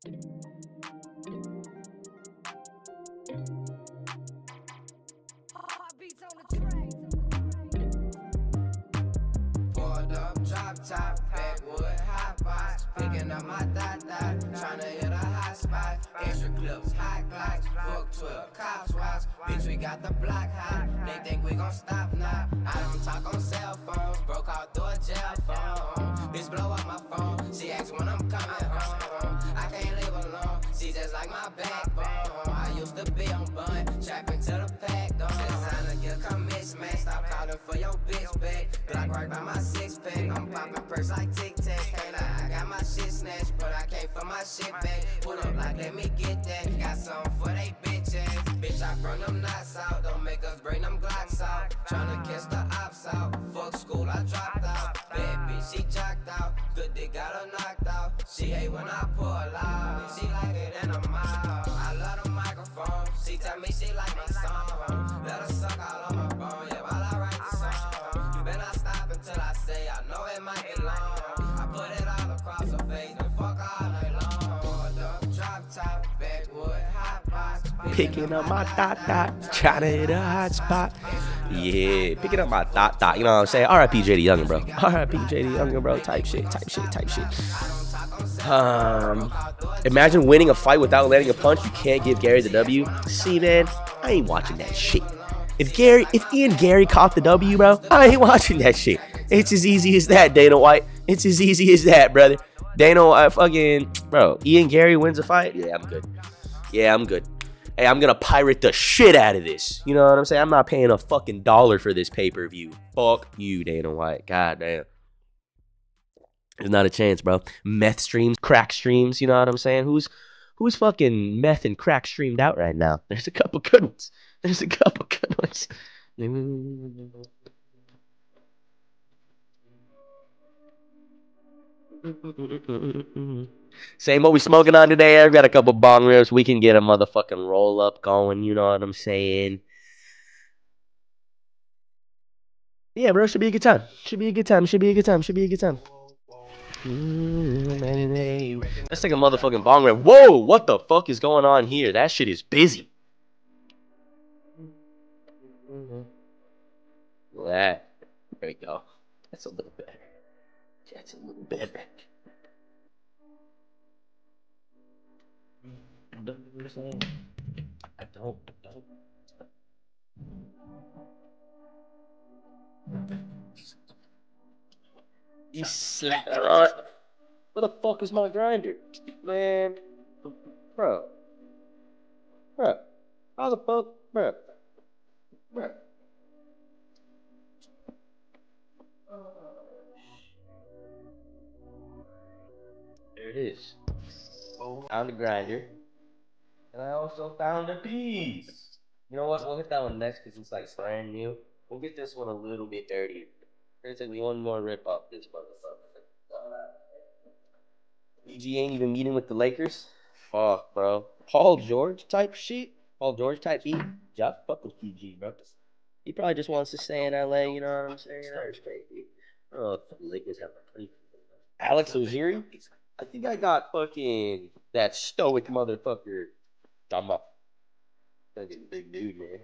Top, backwood, hot box, picking up my dot, tryna hit a hot spot, extra clips, hot glocks, fuck 12, cops watch, bitch we got the block hot, they think we gon' stop now, I don't talk on cell phones, broke out through a jail phone, bitch blow up my phone, she asks when I'm coming home, I can't leave alone, she just like my backbone, I used to be on bun, trapping to the pack, don't design to get commit, man, stop calling for your bitch back, Glock right by my six pack, I'm popping perks like Tic Tac, can't lie, I got my shit snatched, but I can't for my shit back, pull up like let me get that, got something for they bitch ass, bitch I bring them knots out, don't make us bring them Glocks out, tryna catch the ops out, fuck school I dropped out, bad bitch she jocked out, good dick got her knocked out, she hate when I pull out, she like it in a mouth, I love the microphone, she tell me she like my song, let her suck all on my bone, yeah while I write the song, you better not stop until I say I know it might be long, I put it all across her face and fuck all night long, drop top, backwood, hot box, picking up my dot, trying to hit a hot spot. Yeah, picking up my dot, you know what I'm saying? R.I.P. JD Youngin, bro. R.I.P. JD Youngin, bro. Type shit. Imagine winning a fight without landing a punch. You can't give Gary the W. See, man, I ain't watching that shit. If Ian Gary caught the W, bro, I ain't watching that shit. It's as easy as that, Dana White. It's as easy as that, brother. Dana, bro, Ian Gary wins a fight? Yeah, I'm good. Hey, I'm gonna pirate the shit out of this. You know what I'm saying? I'm not paying a fucking dollar for this pay-per-view. Fuck you, Dana White. God damn. There's not a chance, bro. Meth streams, crack streams, you know what I'm saying? Who's fucking meth and crack streamed out right now? There's a couple good ones. Same what we smoking on today. I've got a couple bong rips. We can get a motherfucking roll up going. You know what I'm saying? Yeah, bro. Should be a good time. Let's take a motherfucking bong rip. Whoa! What the fuck is going on here? That shit is busy. That. There we go. That's a little better. I don't. You slap it on. Where the fuck is my grinder? Man. Bro. How the fuck? Bro. There it is. Found the grinder. And I also found a piece. You know what? We'll get that one next because it's like brand new. We'll get this one a little bit dirtier. There's like one more rip off this motherfucker. PG ain't even meeting with the Lakers. Fuck, bro. Paul George type shit. Paul George type beat. Just fuck with PG, bro. He probably just wants to stay in LA. You know what I'm saying? That's crazy. Oh, the Lakers have a pretty. Alex Oziri. I think I got fucking that stoic motherfucker. I'm up. That's a big dude, man.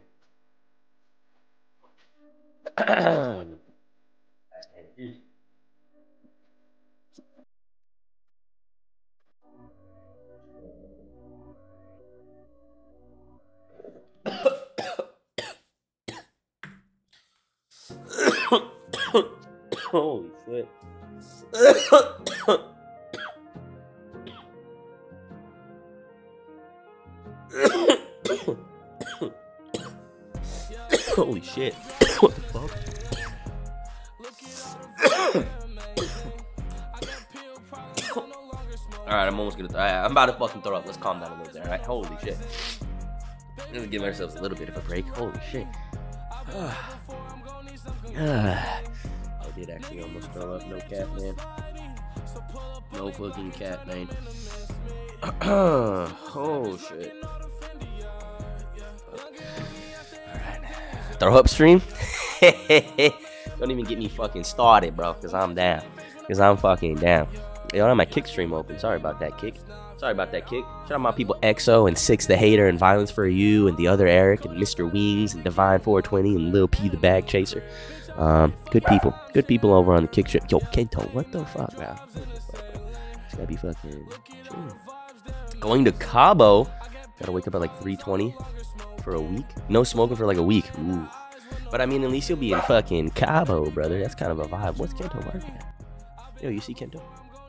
Holy shit. Holy shit. What the fuck? Alright, I'm almost gonna. I'm about to fucking throw up. Let's calm down a little bit, alright? Holy shit. Let's give ourselves a little bit of a break. Holy shit. I did actually almost throw up. No cap, man. No fucking cap, man. Oh shit. Alright. Throw up stream? Don't even get me fucking started, bro, because I'm down. Because I'm fucking down. Yo, I have my kick stream open. Sorry about that, kick. Sorry about that kick. Shout out my people EXO and Six the Hater and Violence for You and the other Eric and Mr. Wings and Divine 420 and Lil P the Bag Chaser. Good people. Good people over on the kick strip. Yo, Kento, what the fuck, man? It's gotta be fucking chill. Going to Cabo. Gotta wake up at like 3:20 for a week. No smoking for like a week. Ooh. But I mean, at least you'll be in fucking Cabo, brother. That's kind of a vibe. What's Kento working at? Yo, you see Kento?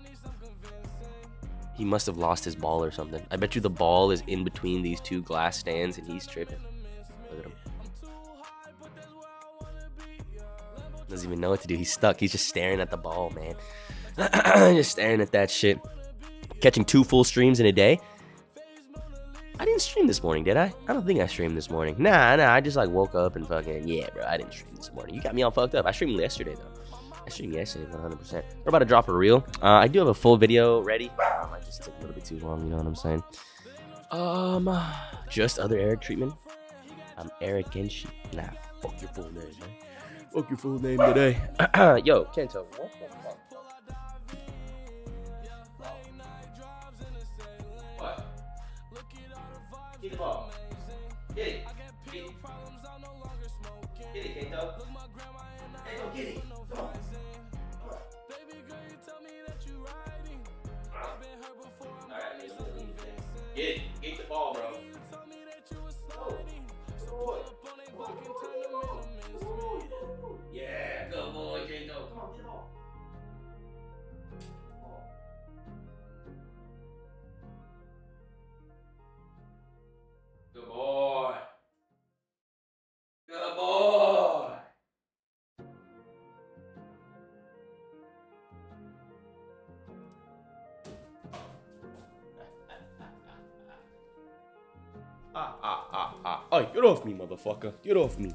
He must have lost his ball or something. I bet you the ball is in between these two glass stands and he's tripping. Look at him. Doesn't even know what to do. He's stuck. He's just staring at the ball, man. Just staring at that shit. Catching 2 full streams in a day. I didn't stream this morning, did I? I don't think I streamed this morning. Nah. I just like woke up and fucking, yeah, bro, I didn't stream this morning. You got me all fucked up. I streamed yesterday, though. I streamed yesterday, 100%. We're about to drop a reel. I do have a full video ready. I just took a little bit too long, you know what I'm saying? Just other Eric treatment. I'm Erick and shit. Nah, fuck your full name, man. Fuck your full name today. Yo, Kento, what the fuck? What? Get the ball. Get it. Get it. Get it, Kento. Kento, get it. Come on. Get the ball, bro. Oh, yeah, good boy, Kento. Come on, get the ball. Good boy. Good boy. Hey, get off me, motherfucker. Get off me.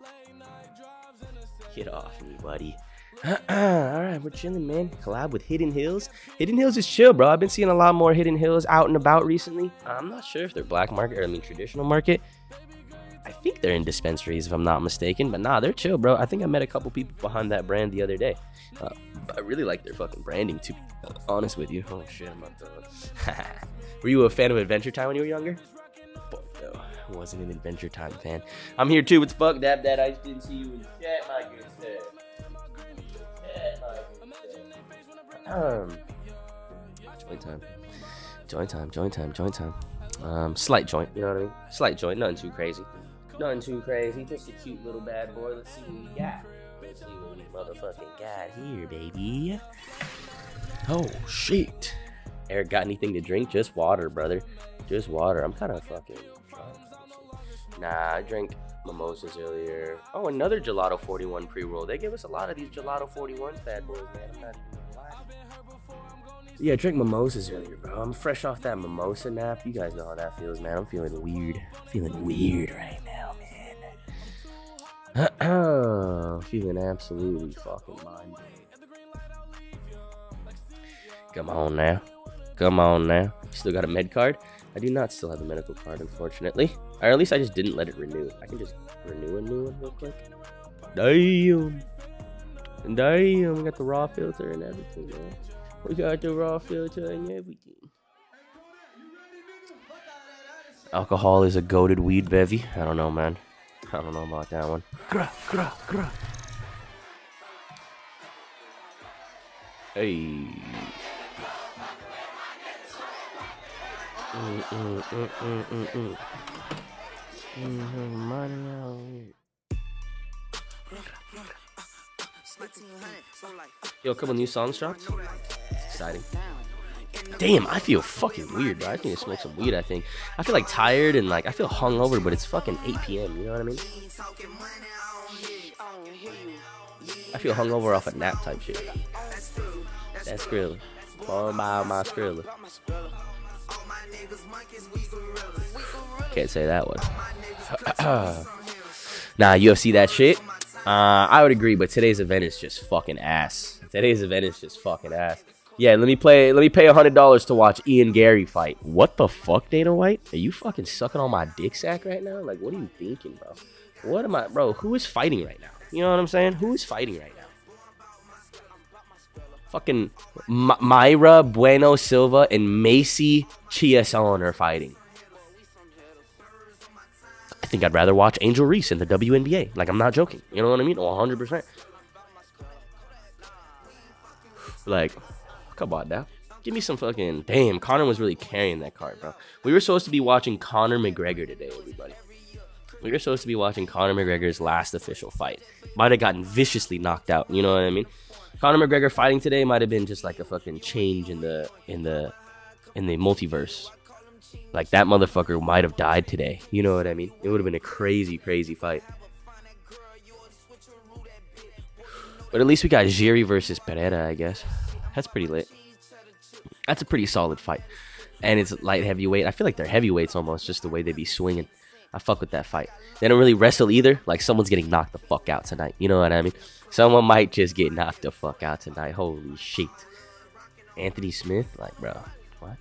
Get off me, buddy. Alright, we're chilling, man. Collab with Hidden Hills. Hidden Hills is chill, bro. I've been seeing a lot more Hidden Hills out and about recently. I'm not sure if they're black market or traditional market. I think they're in dispensaries, if I'm not mistaken. But nah, they're chill, bro. I think I met a couple people behind that brand the other day. I really like their fucking branding, to be honest with you. Oh, shit, I'm about to... Were you a fan of Adventure Time when you were younger? Fuck no. I wasn't an Adventure Time fan. I'm here too. What's fuck, Dab Dad? I just didn't see you in chat, my good sir. Joint time. Slight joint, you know what I mean? Slight joint, nothing too crazy. Just a cute little bad boy. Let's see what we got. Let's see what we motherfucking got here, baby. Oh, shit. Eric, got anything to drink? Just water, brother. Just water. I'm kind of fucking drunk. Nah, I drank mimosas earlier. Oh, another Gelato 41 pre-roll. They give us a lot of these Gelato 41s, bad boys, man. I'm not even gonna lie. Yeah, I drank mimosas earlier, bro. I'm fresh off that mimosa nap. You guys know how that feels, man. I'm feeling weird. Right now, man. Feeling absolutely fucking mind. Come on now. You still got a med card? I do not still have a medical card, unfortunately. Or at least I just didn't let it renew. I can just renew a new one real quick. Damn. We got the raw filter and everything, man. We got the raw filter and everything. Alcohol is a goated weed bevy. I don't know, man. I don't know about that one. Gra. Hey. Yo, a couple new songs dropped. It's exciting. Damn, I feel fucking weird, bro. I need to smoke some weed, I think. I feel like tired and like I feel hungover, but it's fucking 8 p.m. You know what I mean? I feel hungover off a nap type shit. That's Skrilla. Falling by my Skrilla. Can't say that one. Nah, UFC that shit. I would agree, but today's event is just fucking ass. Yeah, let me pay $100 to watch Ian Gary fight. What the fuck, Dana White? Are you fucking sucking on my dick sack right now? Like, what are you thinking, bro? What am I, bro? Who is fighting right now? You know what I'm saying? Who is fighting right now? Fucking Myra Bueno Silva and Macy Chiasson are fighting. I think I'd rather watch Angel Reese in the WNBA. Like, I'm not joking. You know what I mean? 100%. Like, come on now. Give me some fucking... Damn, Conor was really carrying that card, bro. We were supposed to be watching Conor McGregor today, everybody. We were supposed to be watching Conor McGregor's last official fight. Might have gotten viciously knocked out. You know what I mean? Conor McGregor fighting today might have been just like a fucking change in the multiverse. Like, that motherfucker might have died today. You know what I mean? It would have been a crazy, crazy fight. But at least we got Jiri versus Pereira, I guess. That's pretty lit. That's a pretty solid fight. And it's light heavyweight. I feel like they're heavyweights almost, just the way they be swinging. I fuck with that fight. They don't really wrestle either. Like, someone's getting knocked the fuck out tonight. You know what I mean? Someone might just get knocked the fuck out tonight. Holy shit. Anthony Smith? Like, bro, what?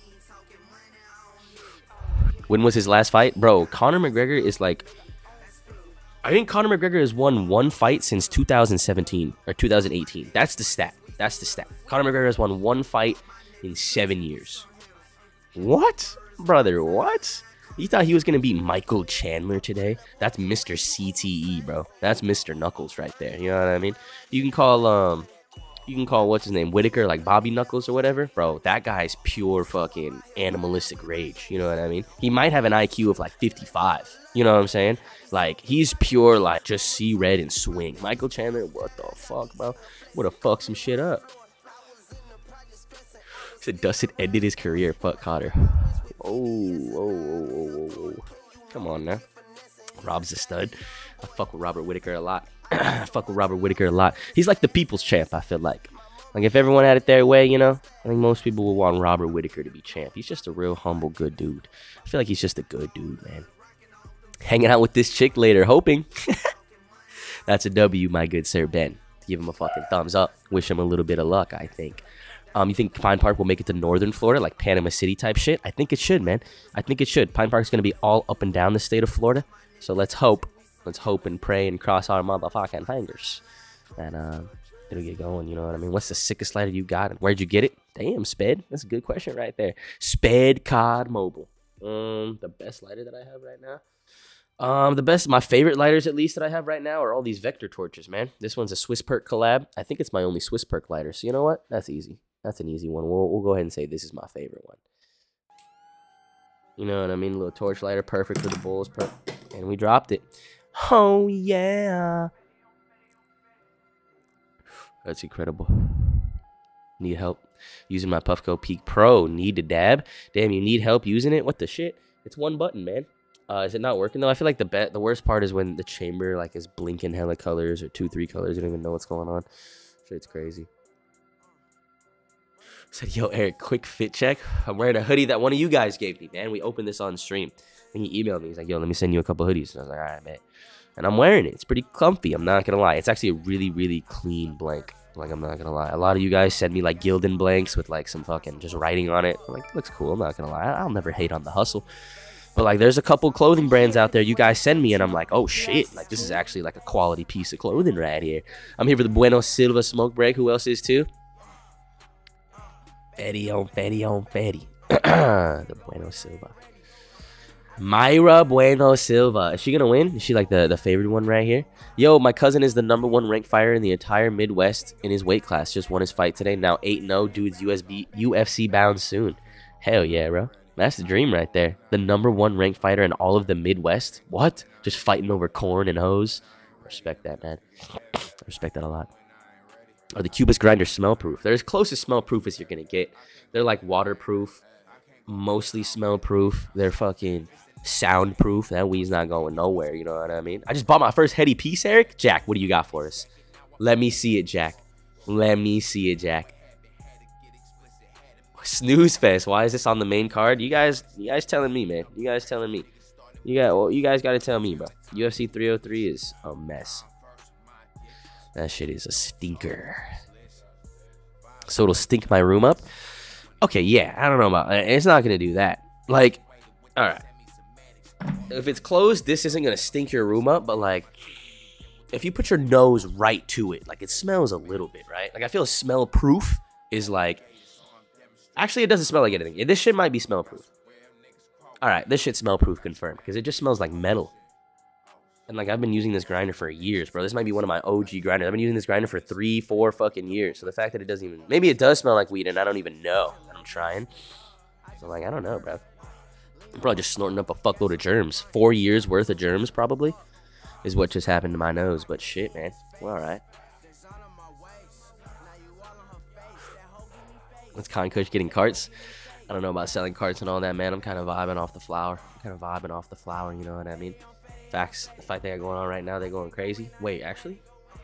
When was his last fight? Bro, Conor McGregor is like... I think Conor McGregor has won one fight since 2017 or 2018. That's the stat. That's the stat. Conor McGregor has won one fight in 7 years. What? Brother, what? You thought he was going to beat Michael Chandler today? That's Mr. CTE, bro. That's Mr. Knuckles right there. You know what I mean? You can call, what's his name, Whitaker, like Bobby Knuckles or whatever. Bro, that guy's pure fucking animalistic rage. You know what I mean? He might have an IQ of like 55. You know what I'm saying? Like, he's pure, like, just see red and swing. Michael Chandler, what the fuck, bro? Would have fucked some shit up. Said Dustin ended his career. Fuck Cotter. Oh. Come on now. Rob's a stud. I fuck with Robert Whitaker a lot. He's like the people's champ, I feel like. Like, if everyone had it their way, you know, I think most people would want Robert Whitaker to be champ. He's just a real humble, good dude. I feel like he's just a good dude, man. Hanging out with this chick later, hoping. That's a W, my good sir Ben. Give him a fucking thumbs up. Wish him a little bit of luck, I think. You think Pine Park will make it to northern Florida, like Panama City type shit? I think it should, man. I think it should. Pine Park's going to be all up and down the state of Florida. So let's hope. Let's hope and pray and cross our motherfucking fingers. And it'll get going, you know what I mean? What's the sickest lighter you got? And where'd you get it? Damn, Sped. That's a good question right there. Sped COD Mobile. The best lighter that I have right now? My favorite lighters, at least, that I have right now are all these Vector torches, man. This one's a Swiss Perk collab. I think it's my only Swiss Perk lighter. So you know what? That's easy. That's an easy one. We'll go ahead and say this is my favorite one. You know what I mean? A little torch lighter, perfect for the Bulls. And we dropped it. Oh, yeah. That's incredible. Need help using my Puffco Peak Pro. Need to dab. Damn, you need help using it? What the shit? It's one button, man. Is it not working though? I feel like the worst part is when the chamber like is blinking hella colors or 2-3 colors. You don't even know what's going on. Shit's crazy. Said, yo, Eric, quick fit check. I'm wearing a hoodie that one of you guys gave me, man. We opened this on stream. And he emailed me. He's like, yo, let me send you a couple hoodies. And I was like, all right, man. And I'm wearing it. It's pretty comfy. I'm not going to lie. It's actually a really, really clean blank. Like, I'm not going to lie. A lot of you guys send me, like, Gildan blanks with, like, some fucking just writing on it. I'm like, it looks cool. I'm not going to lie. I'll never hate on the hustle. But, like, there's a couple clothing brands out there you guys send me, and I'm like, oh, shit. Like, this is actually, like, a quality piece of clothing right here. I'm here for the Bueno Silva smoke break. Who else is, too? Fetty on Fetty. The Bueno Silva. Myra Bueno Silva. Is she going to win? Is she, like, the favorite one right here? Yo, my cousin is the #1 ranked fighter in the entire Midwest in his weight class. Just won his fight today. Now 8-0. Dude's UFC bound soon. Hell yeah, bro. That's the dream right there. The #1 ranked fighter in all of the Midwest. What? Just fighting over corn and hose. Respect that, man. I respect that a lot. Are the Cubas grinders smell proof? They're as close as smell proof as you're going to get. They're like waterproof. Mostly smell proof. They're fucking soundproof. That weed's not going nowhere. You know what I mean? I just bought my first heady piece, Eric. Jack, what do you got for us? Let me see it, Jack. Let me see it, Jack. Snooze fest. Why is this on the main card? You guys telling me, man. You guys telling me. You guys got to tell me, bro. UFC 303 is a mess. That shit is a stinker. So it'll stink my room up? Okay, yeah. I don't know about it. It's not going to do that. Like, all right. If it's closed, this isn't going to stink your room up, but like, if you put your nose right to it, like it smells a little bit, right? Like I feel smell proof is like, actually it doesn't smell like anything. This shit might be smell proof. All right, this shit smell proof confirmed because it just smells like metal. And like I've been using this grinder for years, bro. This might be one of my OG grinders. I've been using this grinder for 3, 4 fucking years. So the fact that it doesn't even, maybe it does smell like weed and I don't even know that I'm trying. So like, I don't know, bro. I'm probably just snorting up a fuckload of germs. 4 years worth of germs probably is what just happened to my nose. But shit, man. Well, all right. Let's Con Kush getting carts. I don't know about selling carts and all that, man. I'm kind of vibing off the flower. You know what I mean? Facts. The fight they got going on right now, they're going crazy. Wait, actually?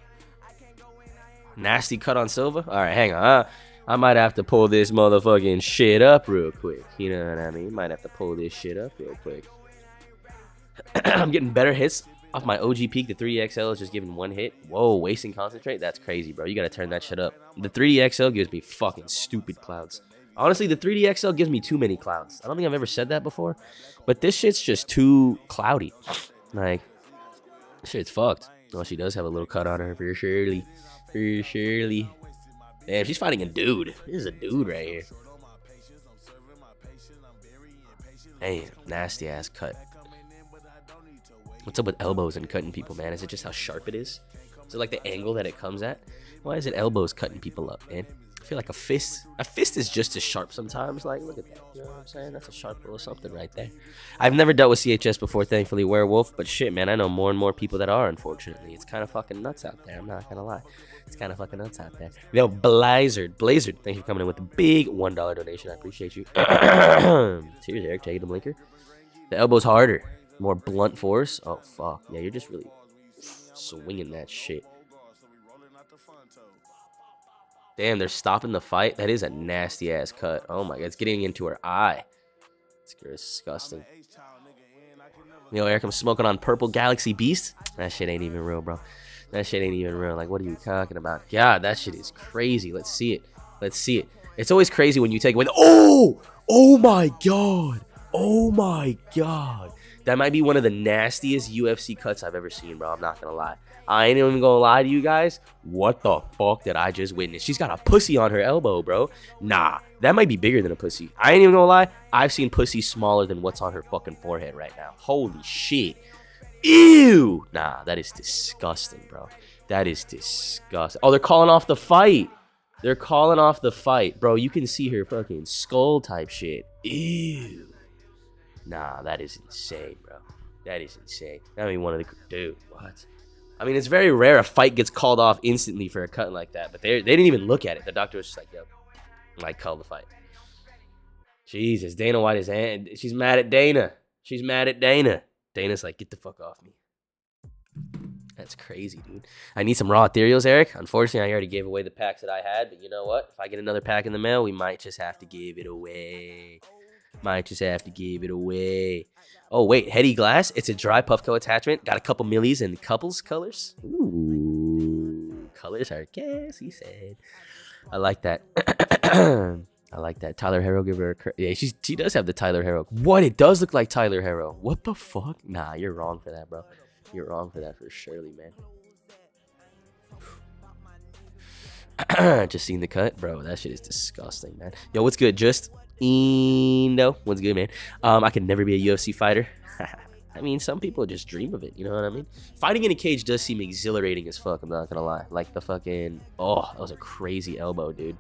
Nasty cut on Silva? All right, hang on. I might have to pull this motherfucking shit up real quick. You know what I mean? Might have to pull this shit up real quick. I'm getting better hits off my OG peak. The 3DXL is just giving 1 hit. Whoa, wasting concentrate? That's crazy, bro. You got to turn that shit up. The 3DXL gives me fucking stupid clouds. Honestly, the 3DXL gives me too many clouds. I don't think I've ever said that before. But this shit's just too cloudy. Like, shit's fucked. Oh, she does have a little cut on her for surely. For surely. Damn, she's fighting a dude. This is a dude right here. Hey, nasty ass cut. What's up with elbows and cutting people, man? Is it just how sharp it is? Is it like the angle that it comes at? Why is it elbows cutting people up, man? I feel like a fist is just as sharp sometimes. Like, look at that. You know what I'm saying? That's a sharp little something right there. I've never dealt with CHS before, thankfully, werewolf. But shit, man, I know more and more people that are, unfortunately. It's kind of fucking nuts out there. I'm not going to lie. It's kind of fucking nuts out there. Yo, Blizzard, thank you for coming in with a big $1 donation. I appreciate you. Cheers, Eric. Take the blinker. The elbow's harder. More blunt force. Oh, fuck. Yeah, you're just really swinging that shit. Damn, they're stopping the fight. That is a nasty ass cut. Oh my god, it's getting into her eye. It's disgusting. Yo, Eric, I'm smoking on Purple Galaxy Beast. That shit ain't even real, bro. That shit ain't even real. Like, what are you talking about? God, that shit is crazy. Let's see it. Let's see it. It's always crazy when you take away the... Oh my god. Oh my god. That might be one of the nastiest UFC cuts I've ever seen, bro. I'm not gonna lie. I ain't even gonna lie to you guys. What the fuck did I just witness? She's got a pussy on her elbow, bro. Nah, that might be bigger than a pussy. I ain't even gonna lie. I've seen pussy smaller than what's on her fucking forehead right now. Holy shit. Ew. Nah, that is disgusting, bro. That is disgusting. Oh, they're calling off the fight. They're calling off the fight. Bro, you can see her fucking skull type shit. Ew. Nah, that is insane, bro. That is insane. I mean, one of the... Dude, what? I mean, it's very rare a fight gets called off instantly for a cut like that. But they didn't even look at it. The doctor was just like, yo, like, call the fight. Jesus, Dana White is... She's mad at Dana. She's mad at Dana. Dana's like, get the fuck off me. That's crazy, dude. I need some raw ethereals, Eric. Unfortunately, I already gave away the packs that I had. But you know what? If I get another pack in the mail, we might just have to give it away. Might just have to give it away. Oh, wait. Heady Glass. It's a dry Puffco attachment. Got a couple millies and couples colors. Ooh. Colors are gas, he said. I like that. I like that. Tyler Harrow, give her a... Yeah, she does have the Tyler Harrow. What? It does look like Tyler Harrow. What the fuck? Nah, you're wrong for that, bro. You're wrong for that for surely, man. Just seen the cut? Bro, that shit is disgusting, man. Yo, what's good? Just... No, what's good, man? I could never be a UFC fighter. I mean, some people just dream of it. You know what I mean? Fighting in a cage does seem exhilarating as fuck. I'm not gonna lie. Like the fucking... Oh, that was a crazy elbow, dude.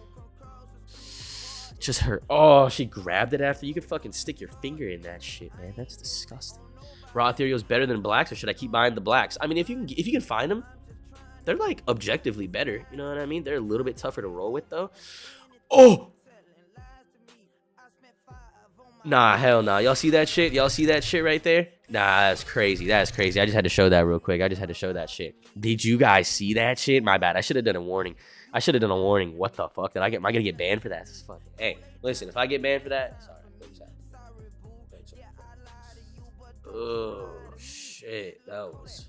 Just her... Oh, she grabbed it after. You could fucking stick your finger in that shit, man. That's disgusting. Raw Ethereal's better than blacks, or should I keep buying the blacks? I mean, if you can find them, they're like objectively better. You know what I mean? They're a little bit tougher to roll with, though. Oh! Nah, hell nah. Y'all see that shit? Y'all see that shit right there? Nah, that's crazy. That's crazy. I just had to show that real quick. I just had to show that shit. Did you guys see that shit? My bad. I should have done a warning. I should have done a warning. What the fuck? Am I gonna get banned for that? This is fucking... Hey, listen. If I get banned for that... Sorry. Oh, shit. That was...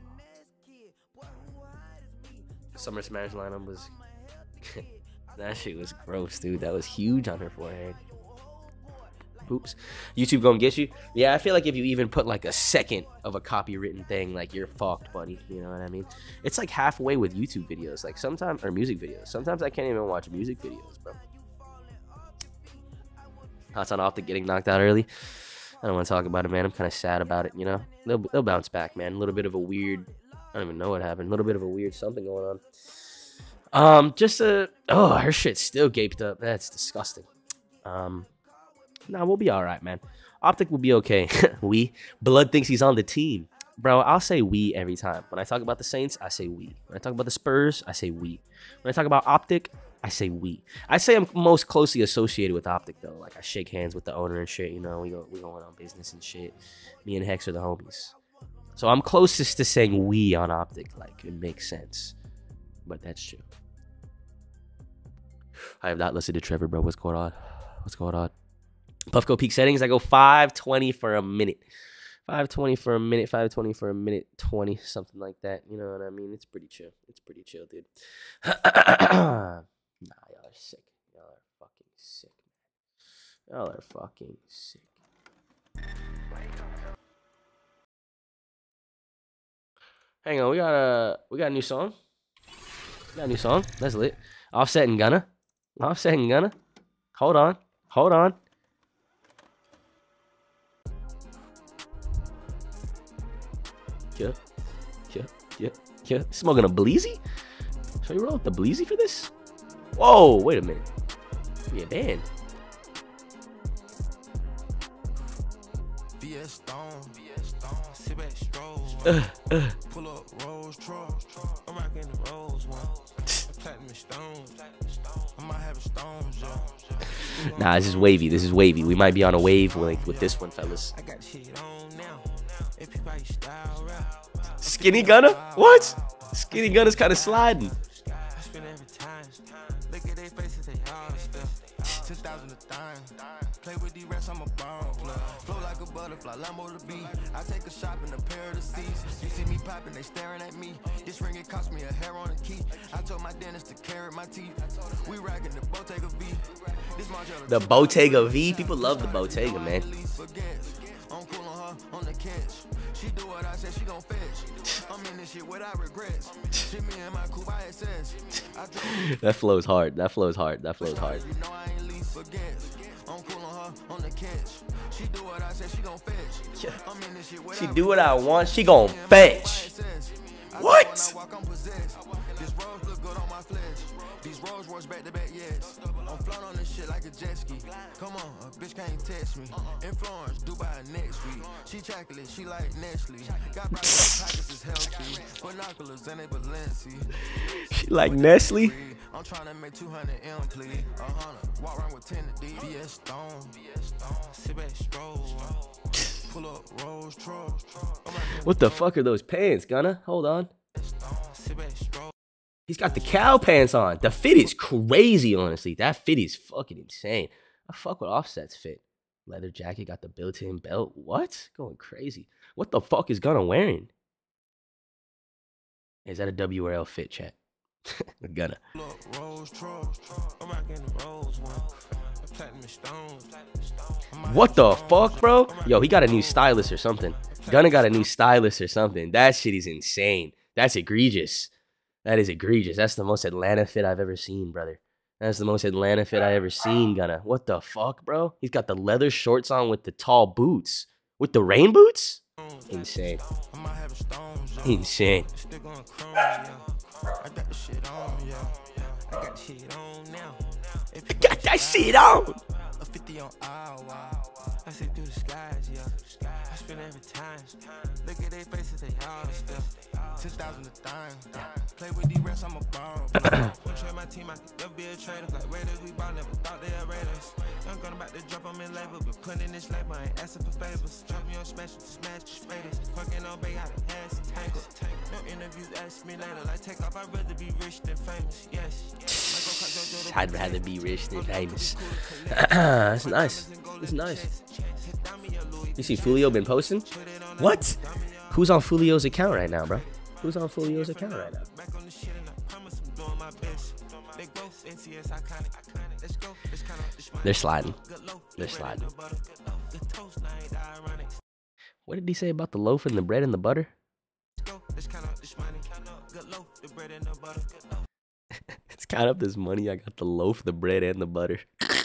Summer Smash lineup was... That shit was gross, dude. That was huge on her forehead. Oops. YouTube gonna get you. Yeah, I feel like if you even put like a second of a copywritten thing, like you're fucked, buddy. You know what I mean? It's like halfway with YouTube videos. Like sometimes, or music videos. Sometimes I can't even watch music videos, bro. Thoughts on Optic getting knocked out early? I don't want to talk about it, man. I'm kind of sad about it, you know? They'll bounce back, man. A little bit of a weird, I don't even know what happened. A little bit of a weird something going on. Oh, her shit's still gaped up. That's disgusting. Nah, we'll be all right, man. Optic will be okay. Blood thinks he's on the team. Bro, I'll say we every time. When I talk about the Saints, I say we. When I talk about the Spurs, I say we. When I talk about Optic, I say we. I say I'm most closely associated with Optic, though. Like, I shake hands with the owner and shit. You know, we going on business and shit. Me and Hex are the homies. So I'm closest to saying we on Optic. Like, it makes sense. But that's true. I have not listened to Trevor, bro. What's going on? What's going on? Puffco peak settings, I go 520 for a minute. 520 for a minute, 520 for a minute 20, something like that. You know what I mean? It's pretty chill. It's pretty chill, dude. Nah, y'all are sick. Y'all are fucking sick, man. Y'all are fucking sick. Hang on, we got a new song. We got a new song. That's lit. Offset and Gunna. Offset and Gunna. Hold on. Hold on. Yeah. Smoking a Bleezy? Should we roll up the Bleezy for this? Whoa, wait a minute. Yeah, man. Pull up Rose truck. I'm rocking the Rose one. Platinum stones. I might have a stones, Nah, this is wavy. This is wavy. We might be on a wave with this one, fellas. I got shit on now. If you buy style rap. Skinny Gunna? What? Skinny Gunna's kind of sliding. I spend every time. Look at their faces, they all stuff. 10,000 a time. Play with these rats, I'm a bomb. Flow like a butterfly, Lambo the beat. I take a shot in a pair of the seats. You see me popping, they staring at me. This ring, it cost me a hair on a key. I told my dentist to carrot my teeth. We rocking the Bottega V. The Bottega V? People love the Bottega, man. I'm cool on her on the catch. She do what I said, she gon' fetch. I'm in this shit without regrets. Shit me in my coupe ISS. That flows hard. That flows hard. That flows hard. You know I ain't leave for gas. I'm cool on her on the catch. She do what I said, she gon' fetch. I'm in this shit without She do what I want, she gon' fetch. What? This rose look good on my flesh. These Rolls Royce back to back, yes. I'm floating on this shit like a jet ski. Come on, a bitch can't test me. In Florence, Dubai next week. She chocolate, she like Nestle. Got private pockets, is healthy. Binoculars and they Balenci. She like Nestle? I'm trying to make 200 M, please. 100. Walk around with 10 to D. BS Stone. Sit back, stroll. Pull up Rose truck. What the fuck are those pants, Gunna? Hold on. He's got the cow pants on. The fit is crazy, honestly. That fit is fucking insane. I fuck with Offset's fit. Leather jacket, got the built-in belt. What? Going crazy. What the fuck is Gunna wearing? Is that a WRL fit, chat? Gunna. What the fuck, bro? Yo, he got a new stylist or something. Gunna got a new stylist or something. That shit is insane. That's egregious. That is egregious. That's the most Atlanta fit I've ever seen, brother. That's the most Atlanta fit I ever seen, Gunna. What the fuck, bro? He's got the leather shorts on with the tall boots. With the rain boots? Insane. Insane. I got that shit on. A 50 on I see through the skies, yeah. I spend every time. Look at their faces, they all stuff. 10,000 a time. Play with these rats, I'm a bomb. Trade my team, I could never be a trader. Like Raiders, we ball, never thought they were Raiders. I'm gonna about to drop them in label, but putting in this label, I ain't asking for favors. Drop me on smash Raiders. Fucking on Bay, how the ass tangle. No interviews, ask me later. Like take off, I'd rather be rich than famous. Yes. I'd rather be rich than famous. That's nice. That's nice. You see Fulio been posting? What? Who's on Fulio's account right now, bro? Who's on Fulio's account right now? They're sliding. They're sliding. What did he say about the loaf and the bread and the butter? It's kind of this money. I got the loaf, the bread, and the butter.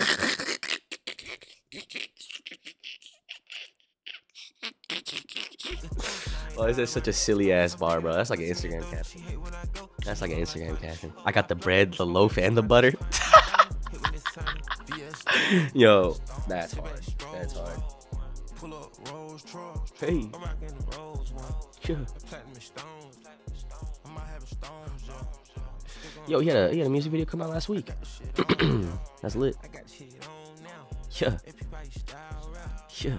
Oh, this is such a silly ass bar, bro. That's like an Instagram caption. That's like an Instagram caption. I got the bread, the loaf, and the butter. Yo, that's hard. That's hard. Hey. Yeah. Yo, he had a music video come out last week. That's lit. Yeah. Yeah.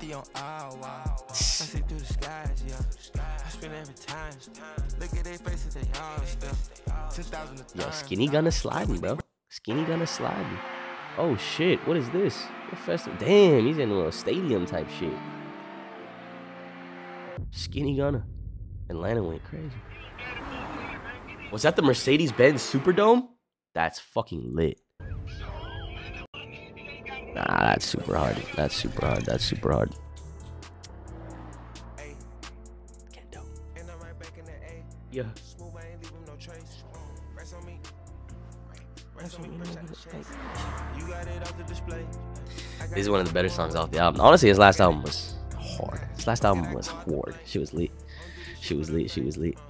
Yo, Skinny Gunna sliding, bro. Skinny Gunna sliding. Oh shit, what is this? What festival? Damn, he's in a little stadium type shit. Skinny Gunna. Atlanta went crazy. Was that the Mercedes-Benz Superdome? That's fucking lit. Nah, that's super hard. That's super hard. That's super hard. Yeah. This is one of the better songs off the album. Honestly, his last album was hard. His last album was hard. She was lit. She was lit. She was lit.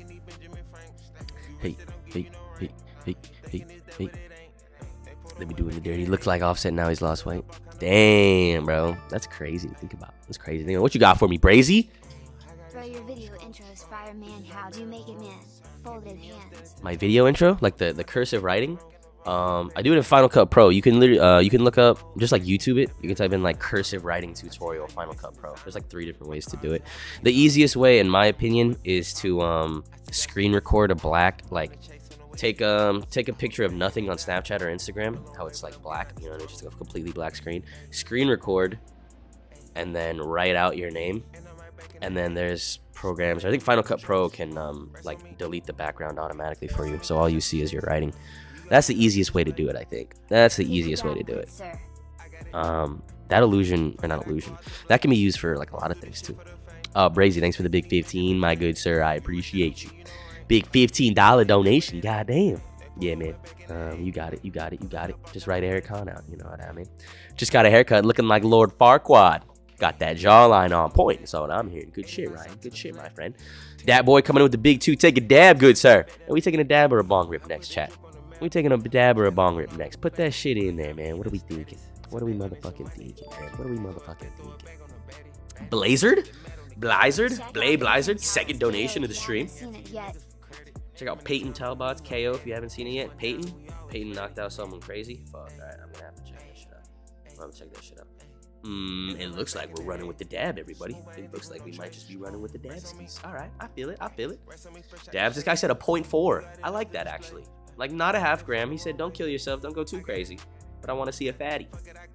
Hey, hey, hey, hey, hey, hey. Let me do it dirty. Looks like Offset now. He's lost weight. Damn, bro. That's crazy to think about. That's crazy. Think about. What you got for me, Brazy? Bro, your video intro is fire, man. How do you make it, man? Folded hands. My video intro? Like the cursive writing? I do it in Final Cut Pro. You can literally, you can look up, just like YouTube it. You can type in like cursive writing tutorial Final Cut Pro. There's like 3 different ways to do it. The easiest way, in my opinion, is to screen record a black, like take a picture of nothing on Snapchat or Instagram, how it's like black, you know, it's just a completely black screen. Screen record, and then write out your name. And then there's programs. I think Final Cut Pro can like delete the background automatically for you, so all you see is your writing. That's the easiest way to do it, I think. That's the easiest way to do it. That illusion, or not illusion, that can be used for like a lot of things too. Brazy, thanks for the big 15, my good sir. I appreciate you. Big $15 donation. Goddamn. Yeah, man. You got it. You got it. You got it. Just write Erick on out. You know what I mean? Just got a haircut looking like Lord Farquaad. Got that jawline on point. That's what I'm hearing. Good shit, Ryan. Good shit, my friend. Dat boy coming in with the big 2. Take a dab, good sir. Are we taking a dab or a bong rip next, chat? We taking a dab or a bong rip next? Put that shit in there, man. What are we thinking? What are we motherfucking thinking, man? What are we motherfucking thinking? Blizzard? Blizzard? Blizzard? Second donation of the stream. Check out Peyton Talbot's KO if you haven't seen it yet. Peyton knocked out someone crazy. Fuck, alright, I'm gonna have to check that shit out. I'm gonna check that shit out. It looks like we're running with the dab, everybody. It looks like we might just be running with the dab skis. Alright, I feel it. I feel it. Dabs, this guy said a 0.4. I like that, actually. Like, not a half gram. He said, don't kill yourself. Don't go too crazy. But I want to see a fatty.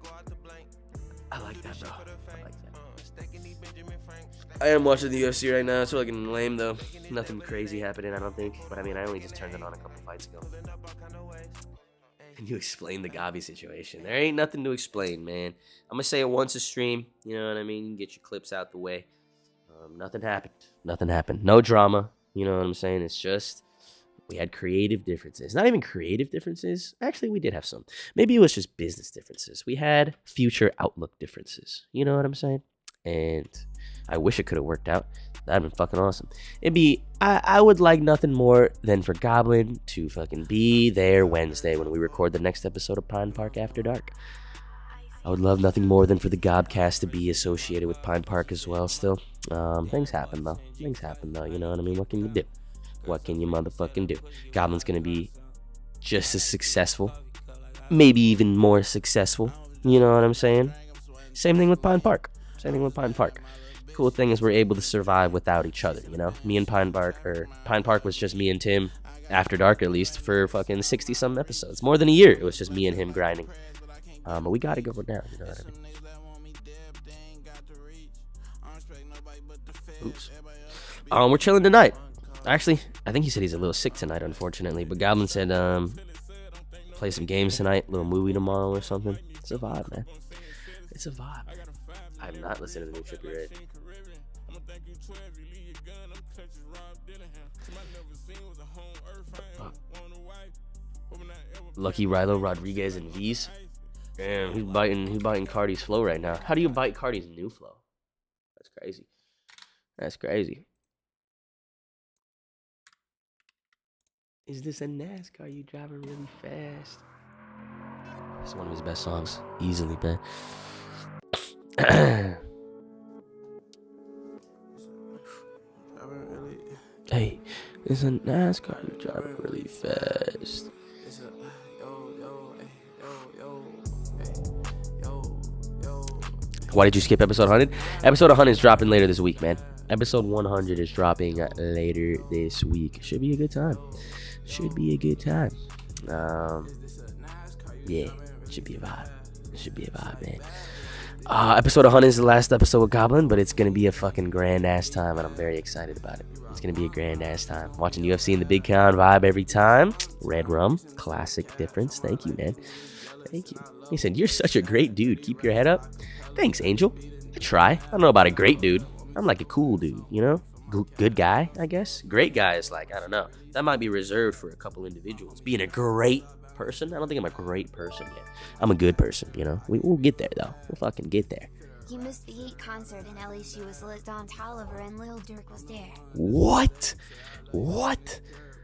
I like that, bro. I like that. I am watching the UFC right now. It's looking lame, though. Nothing crazy happening, I don't think. But, I mean, I only just turned it on a couple fights ago. Can you explain the Gabi situation? There ain't nothing to explain, man. I'm going to say it once a stream. You know what I mean? You can get your clips out the way. Nothing happened. Nothing happened. No drama. You know what I'm saying? It's just... we had creative differences. Not even creative differences. Actually, we did have some. Maybe it was just business differences. We had future outlook differences. You know what I'm saying? And I wish it could have worked out. That'd been fucking awesome. It'd be, I would like nothing more than for Goblin to fucking be there Wednesday when we record the next episode of Pine Park After Dark. I would love nothing more than for the Gobcast to be associated with Pine Park as well still. Things happen though. Things happen though. You know what I mean? What can you do? What can you motherfucking do? Goblin's gonna be just as successful, maybe even more successful. You know what I'm saying? Same thing with Pine Park. Same thing with Pine Park. The cool thing is we're able to survive without each other, you know? Me and Pine Park, or Pine Park was just me and Tim, after dark at least, for fucking 60-something episodes. More than a year, it was just me and him grinding. But we gotta go down, you know what I mean? Oops. We're chilling tonight. Actually, I think he said he's a little sick tonight, unfortunately. But Goblin said Play some games tonight. Little movie tomorrow or something. It's a vibe, man. It's a vibe, man. I'm not listening to the new Trippie Redd. Lucky Rilo Rodriguez and V's. Damn, he's biting Cardi's flow right now. How do you bite Cardi's new flow? That's crazy. That's crazy. Is this a NASCAR? You driving really fast? It's one of his best songs, easily, man. Hey, it's a NASCAR. You driving really fast. Why did you skip episode 100? Episode 100 is dropping later this week, man. Episode 100 is dropping later this week. Should be a good time. Should be a good time. Yeah, should be a vibe. Should be a vibe, man. Episode 100 is the last episode with Goblin, but it's gonna be a fucking grand ass time, and I'm very excited about it. It's gonna be a grand ass time. Watching UFC in the Big Con vibe every time. Red rum, classic difference. Thank you, man. Thank you. He said, "You're such a great dude. Keep your head up." Thanks, Angel. I try. I don't know about a great dude. I'm like a cool dude, you know? Good guy, I guess. Great guy is like, I don't know. That might be reserved for a couple individuals. Being a great person, I don't think I'm a great person yet. I'm a good person, you know? We'll get there, though. We'll fucking get there. You missed the Yeet concert and LSU was lit. Don Toliver and Lil Durk was there. What? What?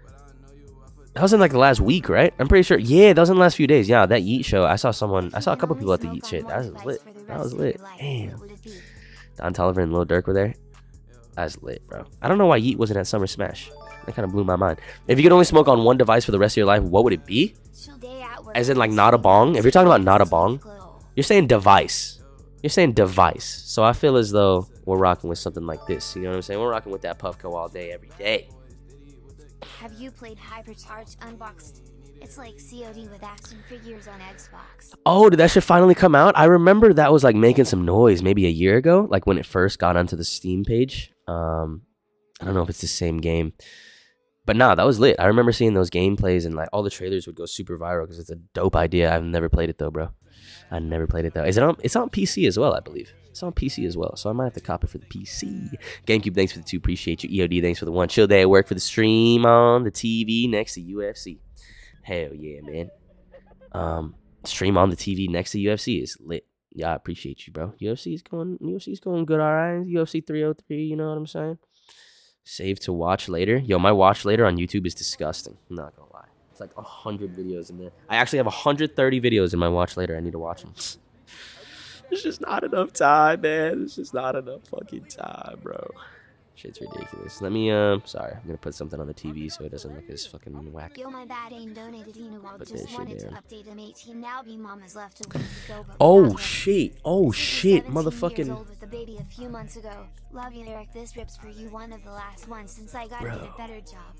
That was in like the last week, right? I'm pretty sure. Yeah, that was in the last few days. Yeah, that Yeet show. I saw a couple people at the Yeet shit. That was lit. That was lit. Damn. Don Toliver and Lil Durk were there. That's lit, bro. I don't know why Yeet wasn't at Summer Smash. That kind of blew my mind. If you could only smoke on one device for the rest of your life, what would it be? As in, like, not a bong? If you're talking about not a bong, you're saying device. You're saying device. So I feel as though we're rocking with something like this. You know what I'm saying? We're rocking with that Puffco all day, every day. Have you played Hypercharged Unboxed? It's like COD with action figures on Xbox. Oh, did that shit finally come out? I remember that was like making some noise maybe a year ago, like when it first got onto the Steam page. I don't know if it's the same game, but nah, that was lit. I remember seeing those gameplays and like all the trailers would go super viral because it's a dope idea. I've never played it though, bro. I never played it though. It's on PC as well, I believe. It's on PC as well, so I might have to cop it for the PC. GameCube, thanks for the 2. Appreciate you. EOD, thanks for the 1. Chill day at work for the stream on the TV next to UFC. Hell yeah, man. Stream on the TV next to UFC is lit. Yeah, I appreciate you, bro. UFC's going good, all right. UFC 303, you know what I'm saying? Save to watch later. Yo, my watch later on YouTube is disgusting. I'm not gonna lie. It's like 100 videos in there. I actually have 130 videos in my watch later. I need to watch them. There's just not enough time, man. There's just not enough fucking time, bro. Shit's ridiculous. Let me, sorry. I'm gonna put something on the TV so it doesn't look as fucking whack. Yo, my bad ain't donated. Just wanted to update him. 18 now. Be mama's left a week ago. Oh shit! Oh shit! Motherfucking. Old with the baby a few months ago. Love you, Eric. This rip's for you. One of the last ones since I got a better job.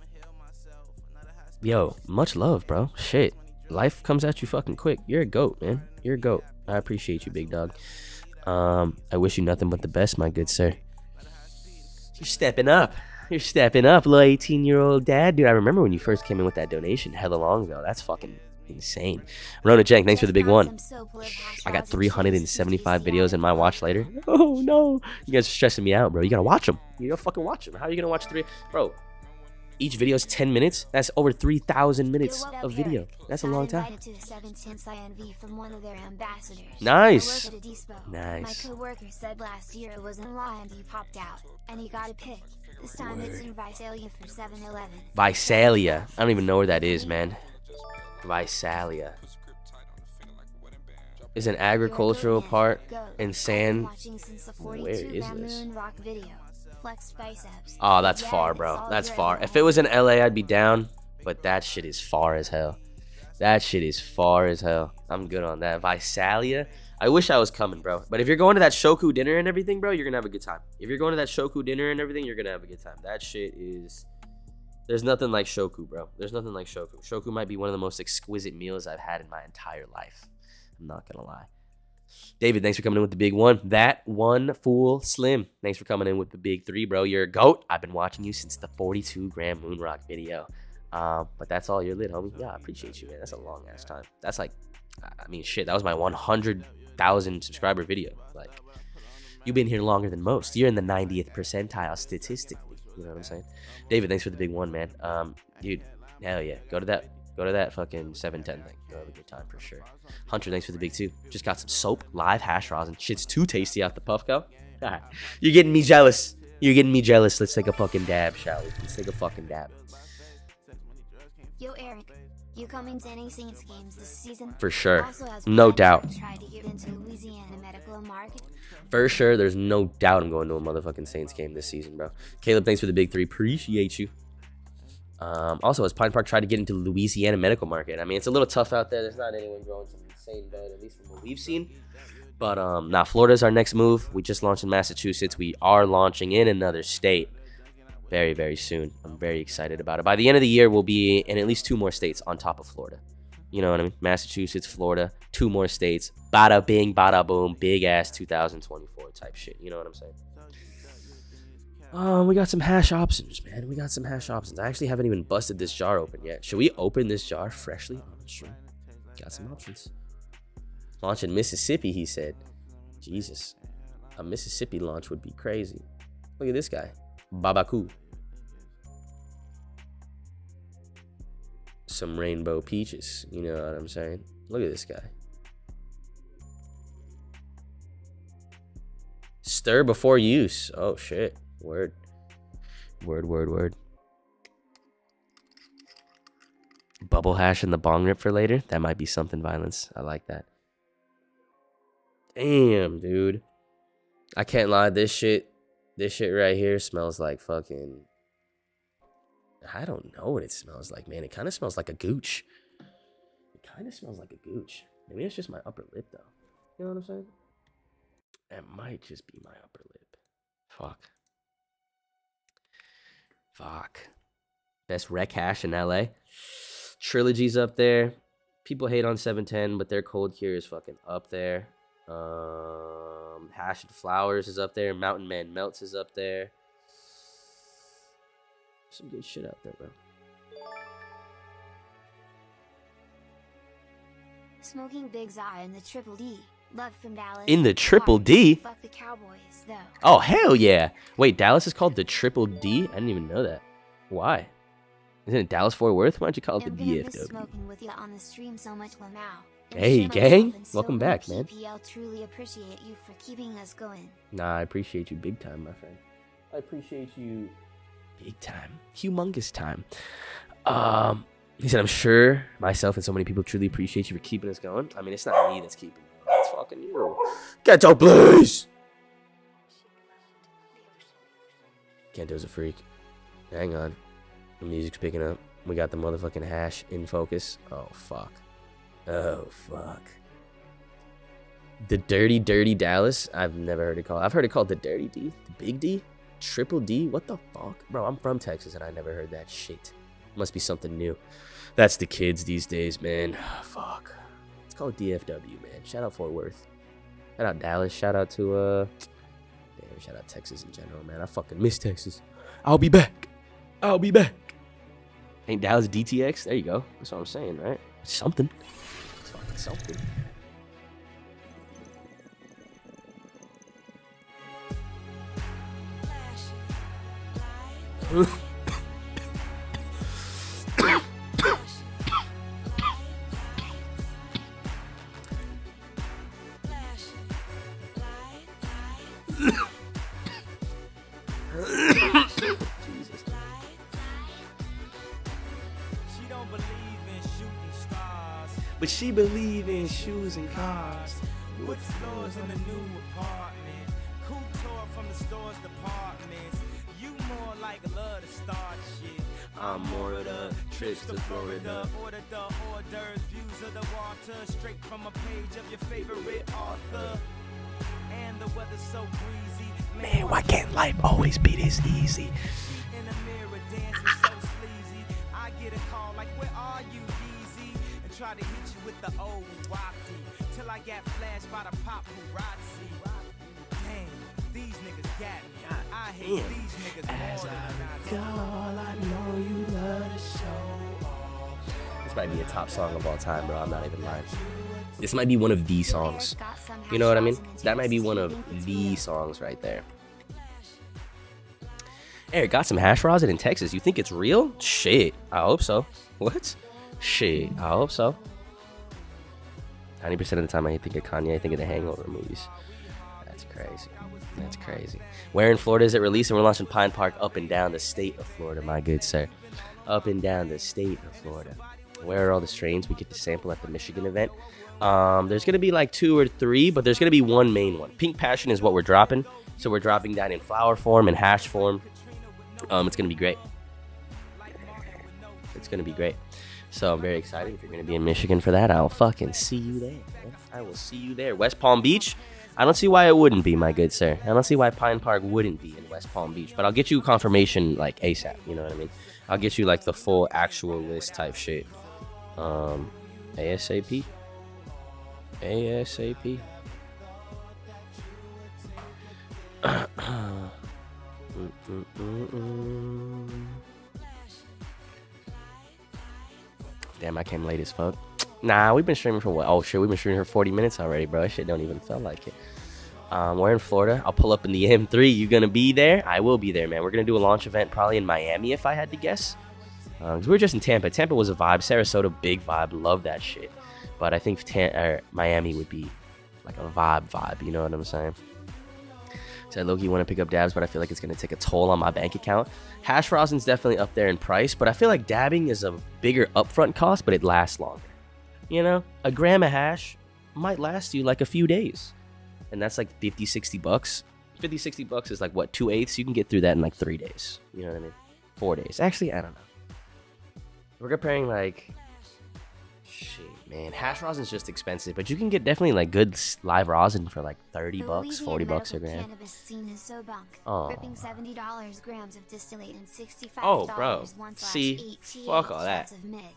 Yo, much love, bro. Shit, life comes at you fucking quick. You're a goat, man. You're a goat. I appreciate you, big dog. I wish you nothing but the best, my good sir. You're stepping up. You're stepping up, little 18-year-old dad. Dude, I remember when you first came in with that donation hella long ago. That's fucking insane. Rona Jenk, thanks for the big 1. I got 375 videos in my watch later. Oh, no. You guys are stressing me out, bro. You gotta watch them. You gotta fucking watch them. How are you gonna watch 3? Bro, each video is 10 minutes. That's over 3,000 minutes of video. That's a long time. Nice. Nice. My coworker said last year it wasn't lying. He popped out and he got a pick. This time it's in Visalia for 7-Eleven. Visalia. I don't even know where that is, man. Visalia. Is an agricultural part in sand. Where is this? Oh, that's far, bro. That's far. If it was in LA, I'd be down. But that shit is far as hell. That shit is far as hell. I'm good on that. Visalia. I wish I was coming, bro. But if you're going to that Shoku dinner and everything, bro, you're gonna have a good time. If you're going to that Shoku dinner and everything, you're gonna have a good time. That shit is... There's nothing like Shoku, bro. There's nothing like Shoku. Shoku might be one of the most exquisite meals I've had in my entire life. I'm not gonna lie. David, thanks for coming in with the big 1. That one fool Slim. Thanks for coming in with the big 3, bro. You're a goat. I've been watching you since the 42-gram Moonrock video. But that's all you're lit, homie. Yeah, I appreciate you, man. That's a long ass time. That's like, I mean, shit. That was my 100,000 subscriber video. Like, you've been here longer than most. You're in the 90th percentile statistically. You know what I'm saying? David, thanks for the big one, man. Dude, hell yeah. Go to that fucking 710 thing. You'll have a good time for sure. Hunter, thanks for the big 2. Just got some soap, live hash rosin. Shit's too tasty out the Puffco. All right. You're getting me jealous. You're getting me jealous. Let's take a fucking dab, shall we? Let's take a fucking dab. Yo, Eric, you coming to any Saints games this season? For sure. Also, has No doubt. tried to get into Louisiana medical market? For sure. There's no doubt I'm going to a motherfucking Saints game this season, bro. Caleb, thanks for the big 3. Appreciate you. Also, has Pine Park tried to get into Louisiana medical market? I mean, it's a little tough out there. There's not anyone growing some insane bud, at least from what we've seen. But nah, Florida's our next move. We just launched in Massachusetts. We are launching in another state very, very soon. I'm very excited about it. By the end of the year, we'll be in at least 2 more states on top of Florida. You know what I mean? Massachusetts, Florida, 2 more states. Bada bing, bada boom, big ass 2024 type shit. You know what I'm saying? We got some hash options, man. We got some hash options. I actually haven't even busted this jar open yet. Should we open this jar freshly on the stream? Got some options. Launch in Mississippi, he said. Jesus. A Mississippi launch would be crazy. Look at this guy. Babaku. Some rainbow peaches. You know what I'm saying? Look at this guy. Stir before use. Oh, shit. Word. Word, word, word. Bubble hash in the bong rip for later. That might be something, Violence. I like that. Damn, dude. I can't lie. This shit right here smells like fucking... I don't know what it smells like, man. It kind of smells like a gooch. It kind of smells like a gooch. Maybe it's just my upper lip, though. You know what I'm saying? It might just be my upper lip. Fuck. Fuck. Best rec hash in LA. Trilogy's up there. People hate on 710, but their cold cure is fucking up there. Hash and Flowers is up there. Mountain Man Melts is up there. Some good shit out there, bro. Smoking Big's Eye in the Triple D. Love from Dallas. In the Triple D? Fuck the Cowboys, though. Oh, hell yeah. Wait, Dallas is called the Triple D? I didn't even know that. Why? Isn't it Dallas Fort Worth? Why don't you call it the DFW? Smoking with you on the stream so much now. Hey, gang. Welcome back, man. PPL truly appreciate you for keeping us going. Nah, I appreciate you big time, my friend. I appreciate you big time. Humongous time. He said, I'm sure myself and so many people truly appreciate you for keeping us going. I mean, it's not me that's keeping you. It's fucking you. Get out, please. Kento's a freak. Hang on. The music's picking up. We got the motherfucking hash in focus. Oh, fuck. Oh, fuck. The Dirty, Dirty Dallas? I've never heard it called. I've heard it called the Dirty D. The Big D? Triple D? What the fuck? Bro, I'm from Texas and I never heard that shit. Must be something new. That's the kids these days, man. Fuck. It's called DFW, man. Shout out Fort Worth. Shout out Dallas. Shout out to, damn, shout out Texas in general, man. I fucking miss Texas. I'll be back. I'll be back. Ain't Dallas DTX? There you go. That's what I'm saying, right? It's something. It's fucking something. But she believe in shoes and cars. Wood floors in the new apartment. Cool tour from the store's departments. You more like love to start shit. I'm more of the trips to Florida. Order the hors d'oeuvres, views of the water. Straight from a page of your favorite author. And the weather's so breezy. Man, why can't life always be this easy? In the mirror dancing so sleazy. I get a call like, where are you, Yeezy? And try to hit you with the old wafty. Till I got flashed by the paparazzi. Damn, these niggas got me. I hate these niggas more than I All I know you love to show. This might be a top song of all time, bro. I'm not even lying. This might be one of the songs. You know what I mean? That might be one of the songs right there. Eric got some hash rosin in Texas. You think it's real? Shit. I hope so. What? Shit. I hope so. 90% of the time I think of Kanye, I think of the Hangover movies. That's crazy. That's crazy. Where in Florida is it released? And we're launching Pine Park up and down the state of Florida, my good sir. Up and down the state of Florida. Where are all the strains we get to sample at the Michigan event? There's going to be like 2 or 3, but there's going to be one main one. Pink Passion is what we're dropping. So we're dropping that in flower form and hash form. It's going to be great. It's going to be great. So I'm very excited. If you're going to be in Michigan for that, I'll fucking see you there, man. I will see you there. West Palm Beach? I don't see why it wouldn't be, my good sir. I don't see why Pine Park wouldn't be in West Palm Beach. But I'll get you confirmation like ASAP. You know what I mean? I'll get you like the full actual list type shit. ASAP. ASAP. Damn, I came late as fuck. Nah, we've been streaming for what? Oh shit, we've been streaming for 40 minutes already, bro. That shit don't even feel like it. We're in Florida. I'll pull up in the M3. You gonna be there? I will be there, man. We're gonna do a launch event probably in Miami if I had to guess. Because we're just in Tampa. Tampa was a vibe. Sarasota, big vibe. Love that shit. But I think Miami would be like a vibe. You know what I'm saying? Said Loki want to pick up dabs, but I feel like it's going to take a toll on my bank account. Hash rosin's definitely up there in price, but I feel like dabbing is a bigger upfront cost, but it lasts longer. You know, a gram of hash might last you like a few days. And that's like 50, 60 bucks. 50, 60 bucks is like what, 2/8? You can get through that in like 3 days. You know what I mean? 4 days. Actually, I don't know. We're comparing like, shit, man. Hash rosin's just expensive, but you can get definitely like good live rosin for like 30 bucks, 40 bucks a gram. Oh. Ripping $70 grams of distillate and $65 oh, bro. See, fuck all that.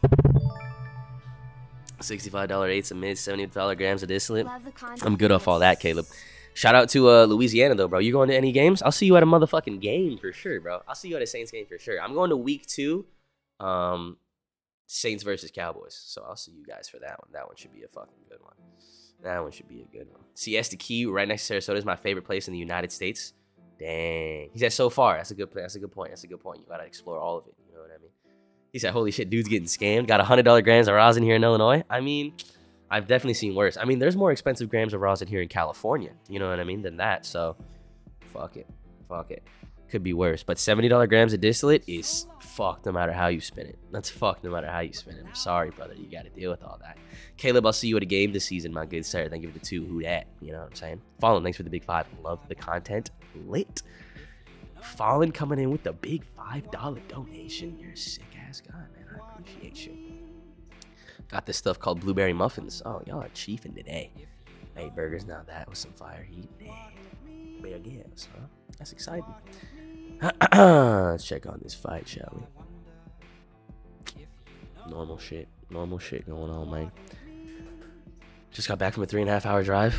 $65 eighths of mid, $70 grams of distillate. I'm good off all that, Caleb. Shout out to Louisiana, though, bro. You going to any games? I'll see you at a motherfucking game for sure, bro. I'll see you at a Saints game for sure. I'm going to week 2. Saints versus Cowboys. So I'll see you guys for that one. That one should be a fucking good one. That one should be a good one. Siesta Key, right next to Sarasota, is my favorite place in the United States. Dang. He said so far. That's a good place. That's a good point. That's a good point. You gotta explore all of it. You know what I mean? He said, holy shit, dude's getting scammed. Got $100 grams of rosin here in Illinois. I mean, I've definitely seen worse. I mean, there's more expensive grams of rosin here in California. You know what I mean? Than that. So, fuck it. Fuck it. Could be worse. But $70 grams of distillate is fucked no matter how you spin it. That's fucked no matter how you spin it. I'm sorry, brother. You got to deal with all that. Caleb, I'll see you at a game this season, my good sir. Thank you for the 2. Who dat? You know what I'm saying? Fallen, thanks for the big 5. Love the content. Lit. Fallen coming in with the big $5 donation. You're a sick-ass guy, man. I appreciate you. Got this stuff called blueberry muffins. Oh, y'all are chiefing today. 8 burgers. Now that was some fire heat. Damn. Big guess, huh? That's exciting. Let's check on this fight, shall we? Normal shit going on, man. Just got back from a 3.5-hour drive.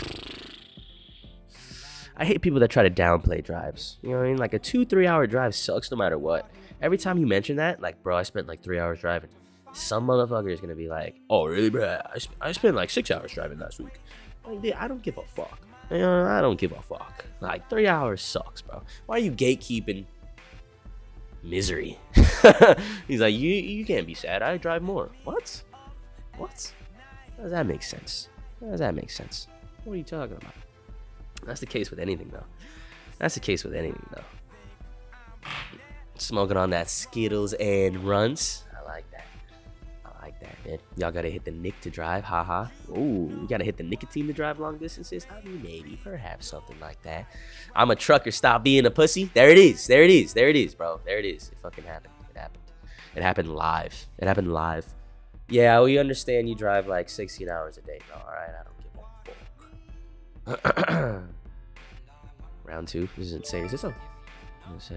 I hate people that try to downplay drives. You know what I mean? Like a 2-3 hour drive sucks no matter what. Every time you mention that, like, bro, I spent like 3 hours driving. Some motherfucker is gonna be like, oh, really, bro? I spent like 6 hours driving last week. Like, I don't give a fuck. You know, I don't give a fuck. Like, 3 hours sucks, bro. Why are you gatekeeping misery? He's like, you can't be sad. I drive more. What? What? How does that make sense? How does that make sense? What are you talking about? That's the case with anything, though. That's the case with anything, though. Smoking on that Skittles and Runts. I like that. I like that, man. Y'all gotta hit the nick to drive. Haha. Ooh, you gotta hit the nicotine to drive long distances. I mean, maybe, perhaps something like that. I'm a trucker. Stop being a pussy. There it is. There it is. There it is, bro. There it is. It fucking happened. It happened. It happened live. It happened live. Yeah, we understand you drive like 16 hours a day, bro. All right, I don't give a fuck. Round 2. This is insane. Is this a? I'm gonna say.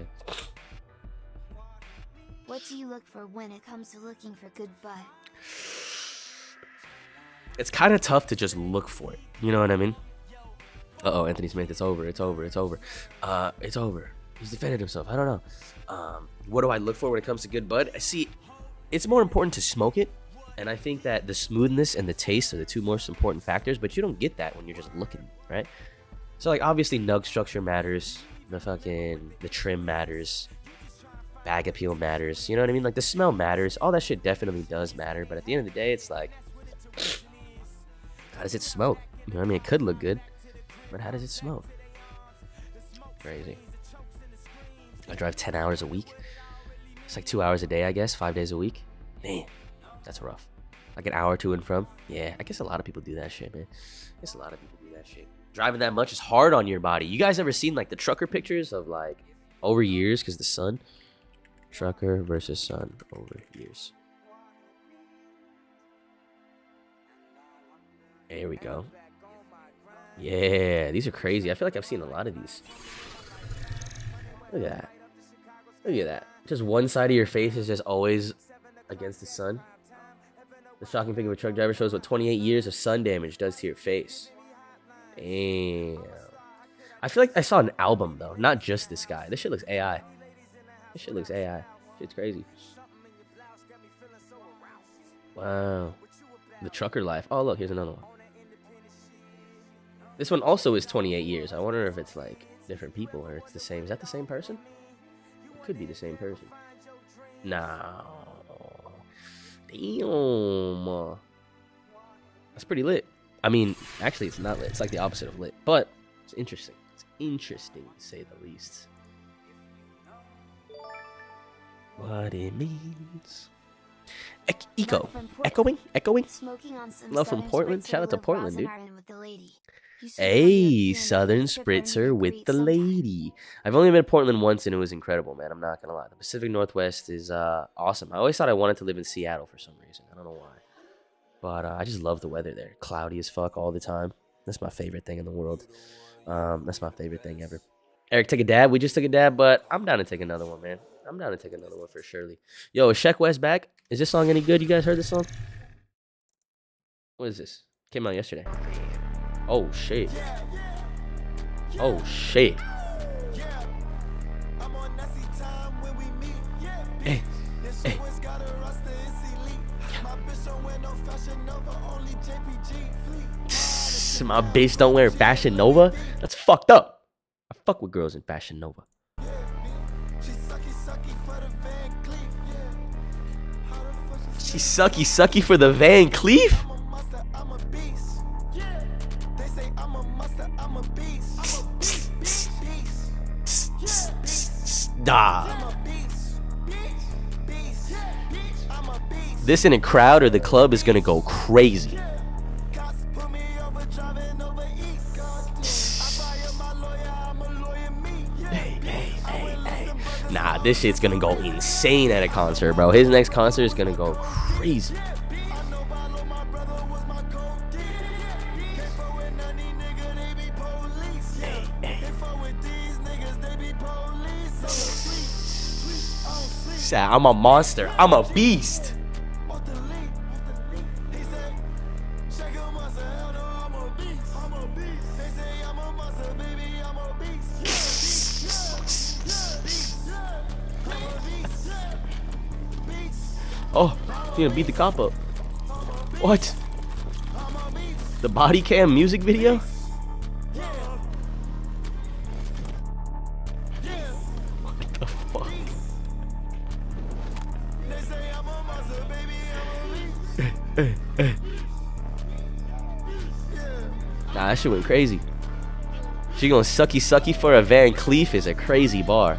What do you look for when it comes to looking for good butt? It's kind of tough to just look for it. You know what I mean? Uh-oh, Anthony Smith. It's over. It's over. It's over. It's over. He's defended himself. I don't know. What do I look for when it comes to good bud? See, it's more important to smoke it And I think that the smoothness and the taste are the two most important factors, but you don't get that when you're just looking, right? So like obviously nug structure matters, the trim matters, bag appeal matters, you know what I mean? Like the smell matters, all that shit definitely does matter, but at the end of the day, it's like, how does it smoke? You know what I mean? It could look good, but how does it smoke? Crazy. I drive 10 hours a week. It's like 2 hours a day, I guess, 5 days a week. Man, that's rough. Like an hour to and from. Yeah, I guess a lot of people do that shit, man. I guess a lot of people do that shit. Driving that much is hard on your body. You guys ever seen like the trucker pictures of like over years because the sun? Trucker versus sun over years. There we go. Yeah, these are crazy. I feel like I've seen a lot of these. Look at that. Look at that. Just one side of your face is just always against the sun. The shocking pic of a truck driver shows what 28 years of sun damage does to your face. Damn. I feel like I saw an album, though. Not just this guy. This shit looks AI. This shit looks AI. Shit's crazy. Wow. The trucker life. Oh, look. Here's another one. This one also is 28 years. I wonder if it's, like, different people or it's the same. Is that the same person? It could be the same person. No. Damn. That's pretty lit. I mean, actually, it's not lit. It's like the opposite of lit. But it's interesting. It's interesting, to say the least. What it means. Echo. Echoing? Love from Portland. Shout out to Portland, dude. Hey, Southern Spritzer with the lady. I've only been to Portland once and it was incredible, man. I'm not gonna lie. The Pacific Northwest is awesome. I always thought I wanted to live in Seattle for some reason. I don't know why. But I just love the weather there. Cloudy as fuck all the time. That's my favorite thing in the world. That's my favorite thing ever. Eric, take a dab. We just took a dab, but I'm down to take another one, man. I'm down to take another one for surely. Yo, is Sheck West back? Is this song any good? You guys heard this song? What is this? Came out yesterday. Oh, shit. Oh, shit. Hey. Hey. My bitch don't wear Fashion Nova? That's fucked up. I fuck with girls in Fashion Nova. She sucky for the Van Cleef? Nah. This in a crowd or the club is gonna go crazy. Hey. Nah, this shit's gonna go insane at a concert, bro. His next concert is gonna go crazy. I'm a monster. I'm a beast. Oh, he's gonna beat the cop up. What? The body cam music video? What the fuck? Nah, that shit went crazy. She gonna sucky for a Van Cleef is a crazy bar.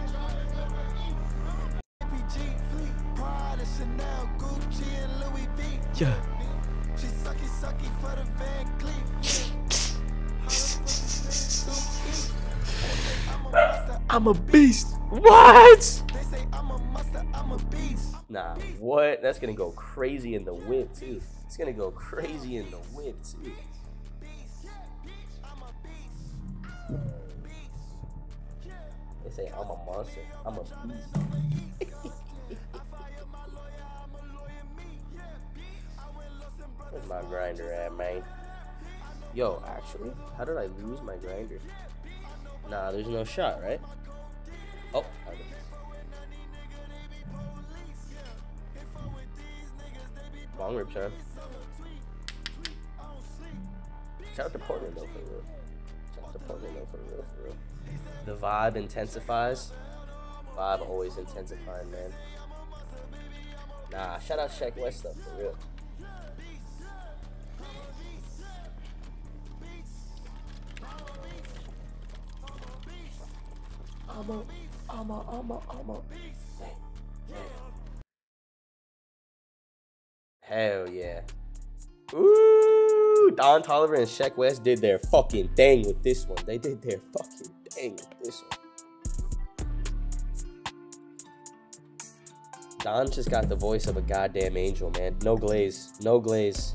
Yeah. I'm a beast. What? Nah, what? That's gonna go crazy in the whip too. It's gonna go crazy in the whip too. They say I'm a monster. I'm a beast. Where's my grinder at, man? Yo, actually, how did I lose my grinder? Nah, there's no shot, right? Oh, bong rip, son. Shout out to Portland, though, for real. Shout out to Portland, though, for real, for real. The vibe intensifies. Vibe always intensifying, man. Nah, shout out Sheck West, though, for real. I'm a. Hell yeah. Ooh, Don Toliver and Sheck West did their fucking thing with this one. They did their fucking thing with this one. Don just got the voice of a goddamn angel, man. No glaze. No glaze.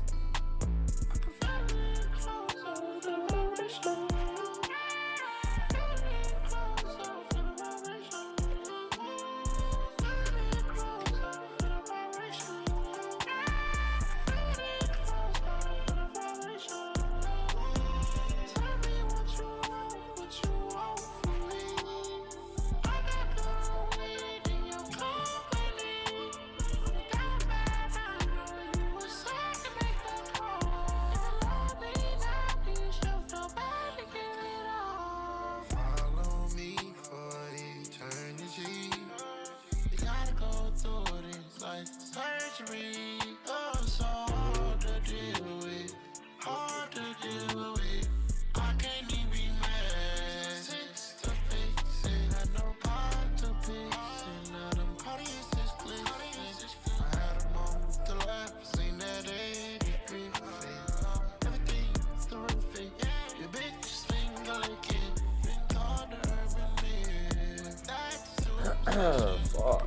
Fuck.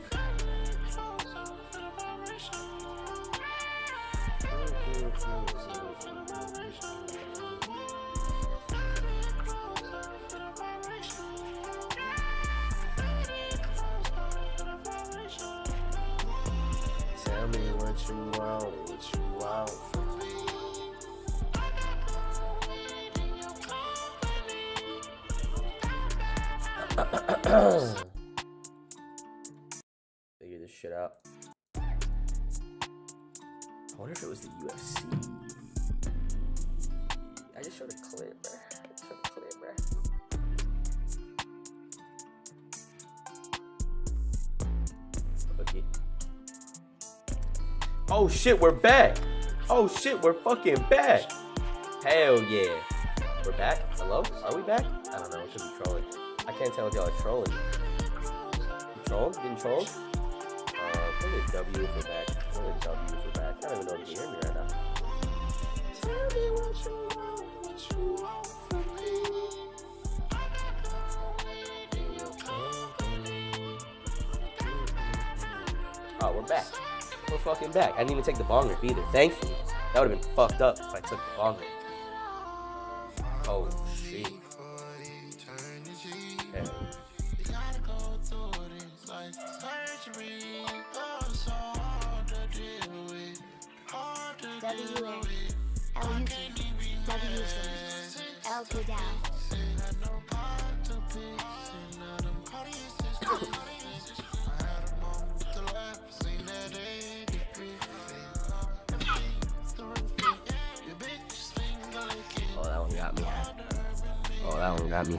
Tell me what you want from me. Figure this shit out. I wonder if it was the UFC. I just showed a clip, bruh. Okay. Oh shit, we're back. Oh shit, we're fucking back. Hell yeah. We're back? Hello? Are we back? I don't know. It could be trolling. I can't tell if y'all are trolling. You trolled? Getting trolled? Probably a W if we're back. Probably a W if we're back. I don't even know if you can hear me right now. Tell me what you want from me. Oh, we're back. We're fucking back. I didn't even take the bong rip either. Thankfully. That would have been fucked up if I took the bong rip. Oh, shit. Okay. WR, L YouTube, W L go down. Oh, that one got me. Oh, that one got me.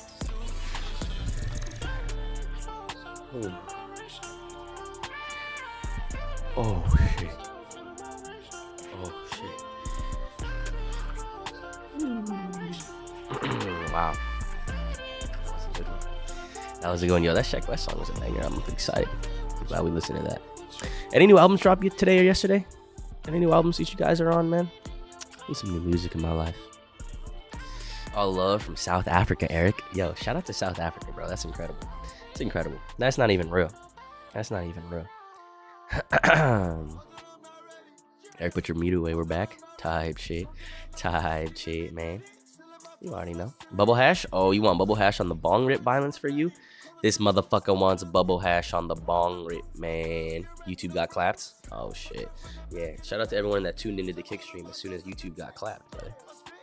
Oh shit. Oh shit. Wow. That was a good one. Yo, that Sheck West song was a banger. I'm excited. I'm glad we listened to that. Any new albums dropped today or yesterday? Any new albums that you guys are on, man? I need some new music in my life. All love from South Africa, Eric. Yo, shout out to South Africa, bro. That's incredible. It's incredible. That's not even real. That's not even real. Eric, put your mute away. We're back. Type shit, man. You already know. Bubble hash? Oh, you want bubble hash on the bong rip violence for you? This motherfucker wants bubble hash on the bong rip, man. YouTube got clapped? Oh, shit. Yeah, shout out to everyone that tuned into the kick stream as soon as YouTube got clapped, brother.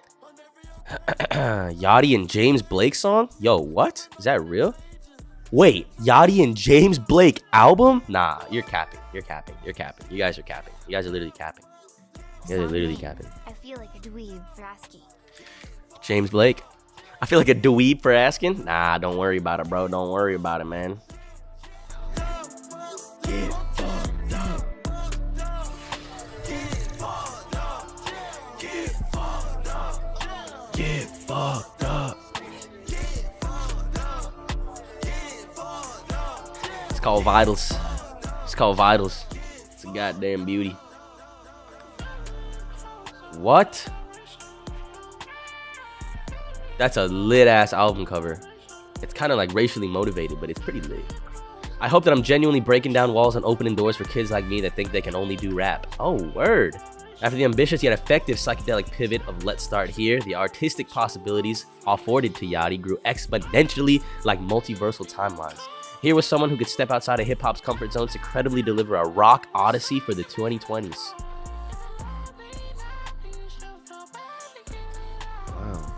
Yachty and James Blake song? Yo, what? Is that real? Wait, Yachty and James Blake album? Nah, you're capping. You're capping. You're capping. You guys are capping. You guys are literally capping. Yeah, they're literally capping. I feel like a dweeb for asking. James Blake. I feel like a dweeb for asking. Nah, don't worry about it, bro. Don't worry about it, man. Get fucked up. Get fucked up. Get fucked up. Get fucked up. It's called Vitals. It's called Vitals. It's a goddamn beauty. What? That's a lit-ass album cover. It's kind of like racially motivated, but it's pretty lit. I hope that I'm genuinely breaking down walls and opening doors for kids like me that think they can only do rap. Oh, word. After the ambitious yet effective psychedelic pivot of Let's Start Here, the artistic possibilities afforded to Yachty grew exponentially like multiversal timelines. Here was someone who could step outside of hip-hop's comfort zones to credibly deliver a rock odyssey for the 2020s. Wow.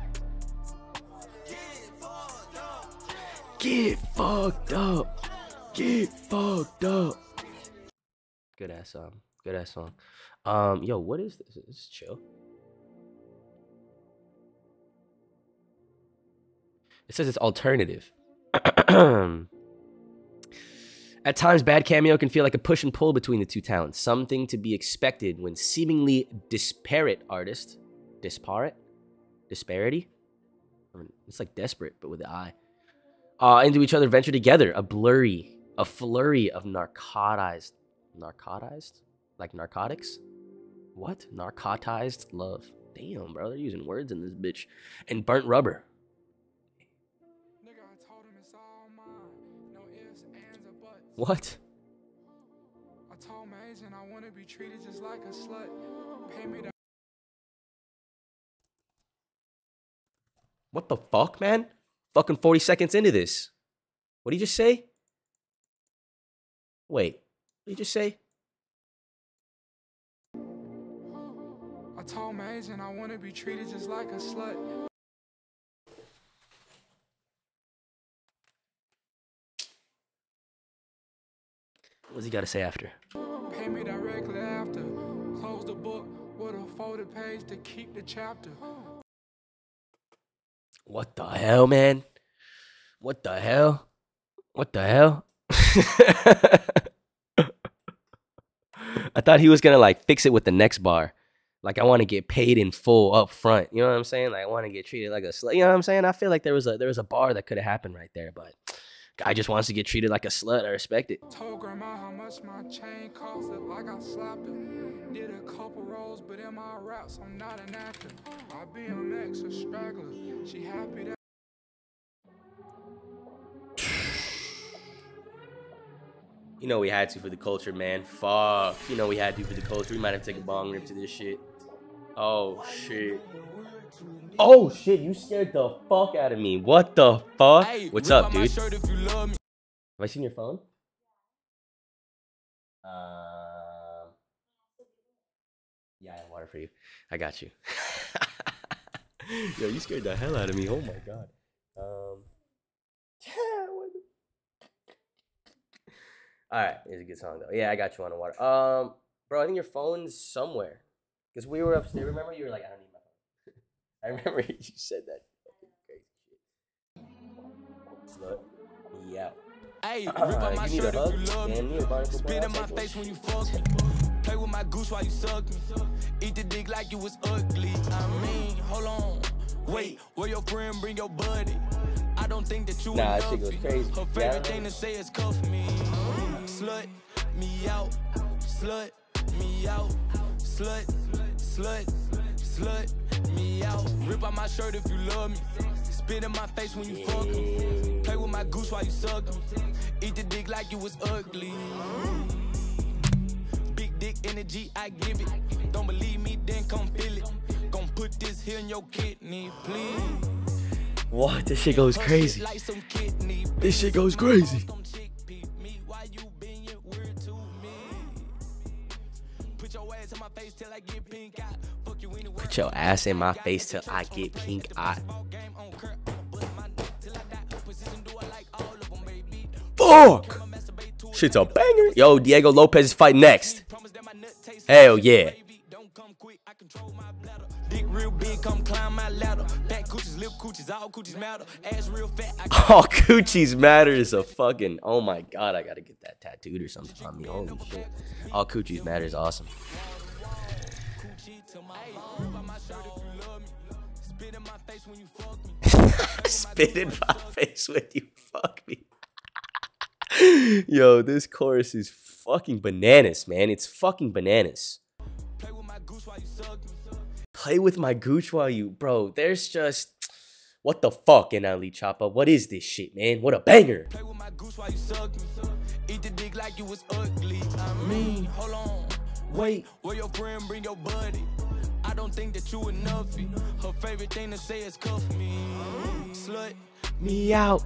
Get fucked up. Get fucked up. Good ass song. Good ass song. Yo, what is this? Is this chill? It says it's alternative. At times, Bad Cameo can feel like a push and pull between the two talents. Something to be expected when seemingly disparate artists, disparity? I mean, it's like desperate, but with the I. Into each other venture together. A flurry of narcotized? Like narcotics? What? Narcotized love. Damn, bro, they're using words in this bitch. And burnt rubber. What? I told my agent I want to be treated just like a slut. Pay me the... What the fuck, man? Fucking 40 seconds into this. What did he just say? Wait. What did he just say? I told my agent I want to be treated just like a slut. What's he got to say after? Pay me directly after. Close the book with a folded page to keep the chapter. What the hell, man? What the hell? What the hell? I thought he was gonna like fix it with the next bar. Like, I want to get paid in full up front. You know what I'm saying? Like, I want to get treated like a slut. You know what I'm saying? I feel like there was a bar that could have happened right there, but guy just wants to get treated like a slut. I respect it. Told grandma how much my chain cost, it like I slapped her. Did a couple roles, but in my raps, I'm not an actor. My BMX a straggler. She happy that. You know we had to for the culture, man. Fuck. You know we had to for the culture. We might have to take a bong rip to this shit. Oh, shit. Oh, shit. You scared the fuck out of me. What the fuck? What's up, dude? Have I seen your phone? Yeah, I have water for you. I got you. Yo, you scared the hell out of me. Oh, my God. Alright, it's a good song though. Yeah, I got you on the water. Bro, I think your phone's somewhere. Because we were upstairs. Remember, you were like, I don't need my phone. I remember you said that. Crazy shit. Slut. Yeah. Hey, rip up my shirt if you love me. Spit in my face when you fuck me. Play with my goose while you suck me. Eat the dick like you was ugly. I mean, hold on. Wait, where your friend bring your buddy? I don't think that you that shit goes crazy. Her favorite thing to say is cuff me. Slut me out. Slut me out. Slut, slut, slut me out. Rip out my shirt if you love me. Spit in my face when you fuck me. Play with my goose while you suck me. Eat the dick like you was ugly. Big dick energy, I give it. Don't believe me, then come feel it. Gon' put this here in your kidney, please. What? This shit goes crazy. This shit goes crazy. Put your ass in my face till I get pink eye. Put your ass in my face till I get pink eye. Fuck! Shit's a banger. Yo, Diego Lopez is fighting next. Hell yeah. All coochies matter is a fucking, oh my god, I gotta get that tattooed or something on me. Holy shit. All coochies matter is awesome. Spit in my face when you fuck me. Yo, this chorus is fucking bananas, man. It's fucking bananas. Play with my gooch while you, bro. There's just, what the fuck, NLE Choppa? What is this shit, man? What a banger. Play with my gooch while you suck me. Eat the dick like you was ugly. I mean, hold on. Wait, where your friend bring your buddy? I don't think that you enough. Her favorite thing to say is cuff me. Slut me out.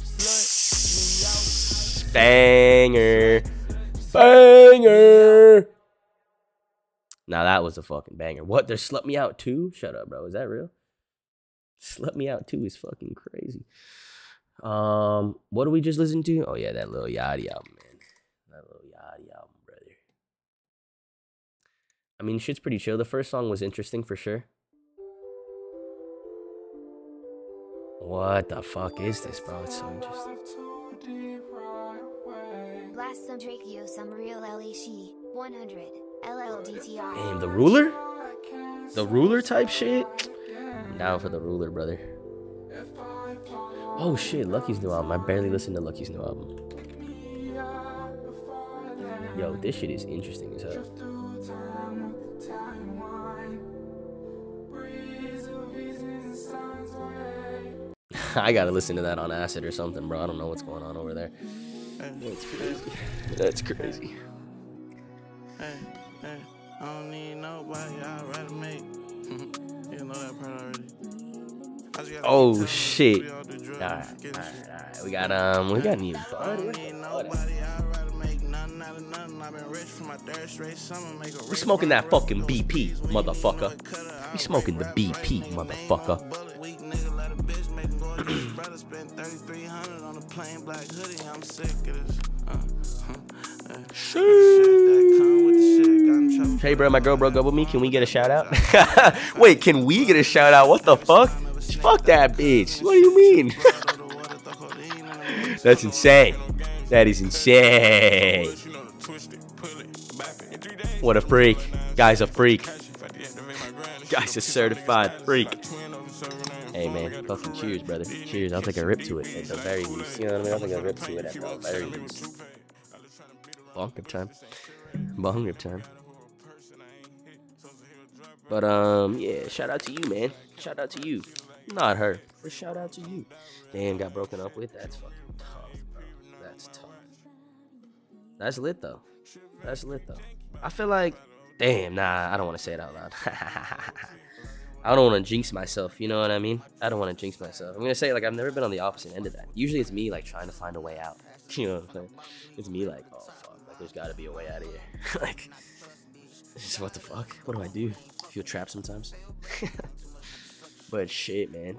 Slut me out. Banger. Banger. Now that was a fucking banger. What? There's Slut Me Out 2? Shut up, bro. Is that real? Slut Me Out 2 is fucking crazy. What do we just listen to? Oh yeah, that Lil Yachty album, man. That Lil Yachty album, brother. I mean, shit's pretty chill. The first song was interesting for sure. What the fuck is this, bro? It's so interesting. Blast some Drake, some real LHE 100 LLDTR. Damn, the ruler? The ruler type shit? I'm down for the ruler, brother. Oh shit, Lucky's new album. I barely listened to Lucky's new album. Yo, this shit is interesting as hell. I gotta listen to that on acid or something, bro. I don't know what's going on over there. That's crazy. That's crazy. I don't need nobody, I'd rather make. You know that part already. Oh shit. Alright. We got new bud. We smoking that fucking BP, motherfucker. We smoking the BP, motherfucker. Hey bro, my girl broke up with me. Can we get a shout out? Wait, can we get a shout out? What the fuck? Fuck that bitch. What do you mean? That's insane. That is insane. What a freak. Guy's a freak. Guy's a certified freak. Hey man, fucking cheers, brother. Cheers. I'll take a rip to it at the very least. You know what I mean? I'll take a rip to it at the very least. Bong rip time. Bong rip time. But yeah, shout out to you, man. Shout out to you. Not her, but shout out to you. Damn, got broken up with. That's fucking tough, bro. That's tough. That's lit though. That's lit though. I feel like, damn, nah, I don't want to say it out loud. I don't want to jinx myself, you know what I mean? I don't want to jinx myself. I'm going to say, like, I've never been on the opposite end of that. Usually it's me, like, trying to find a way out. You know what I'm saying? It's me, like, oh, fuck, like, there's got to be a way out of here. Like, what the fuck? What do I do? I feel trapped sometimes. But shit, man.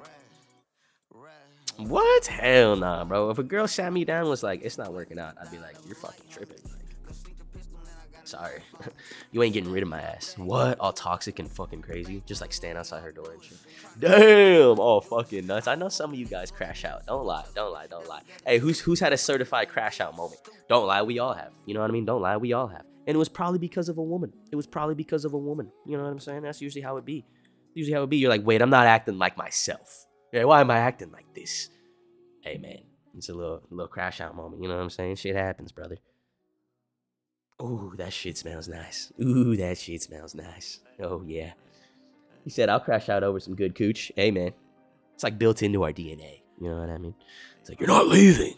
What? Hell nah, bro. If a girl sat me down and was like, it's not working out, I'd be like, you're fucking tripping. Sorry. You ain't getting rid of my ass. What? All toxic and fucking crazy? Just like stand outside her door and shit. Damn! All fucking nuts. I know some of you guys crash out. Don't lie. Don't lie. Don't lie. Hey, who's had a certified crash out moment? Don't lie. We all have. You know what I mean? Don't lie. We all have. And it was probably because of a woman. It was probably because of a woman. You know what I'm saying? That's usually how it be. Usually how it be. You're like, wait, I'm not acting like myself. Yeah, why am I acting like this? Hey, man. It's a little crash out moment. You know what I'm saying? Shit happens, brother. Ooh, that shit smells nice. Ooh, that shit smells nice. Oh, yeah. He said, I'll crash out over some good cooch. Hey, man. It's like built into our DNA. You know what I mean? It's like, you're not leaving.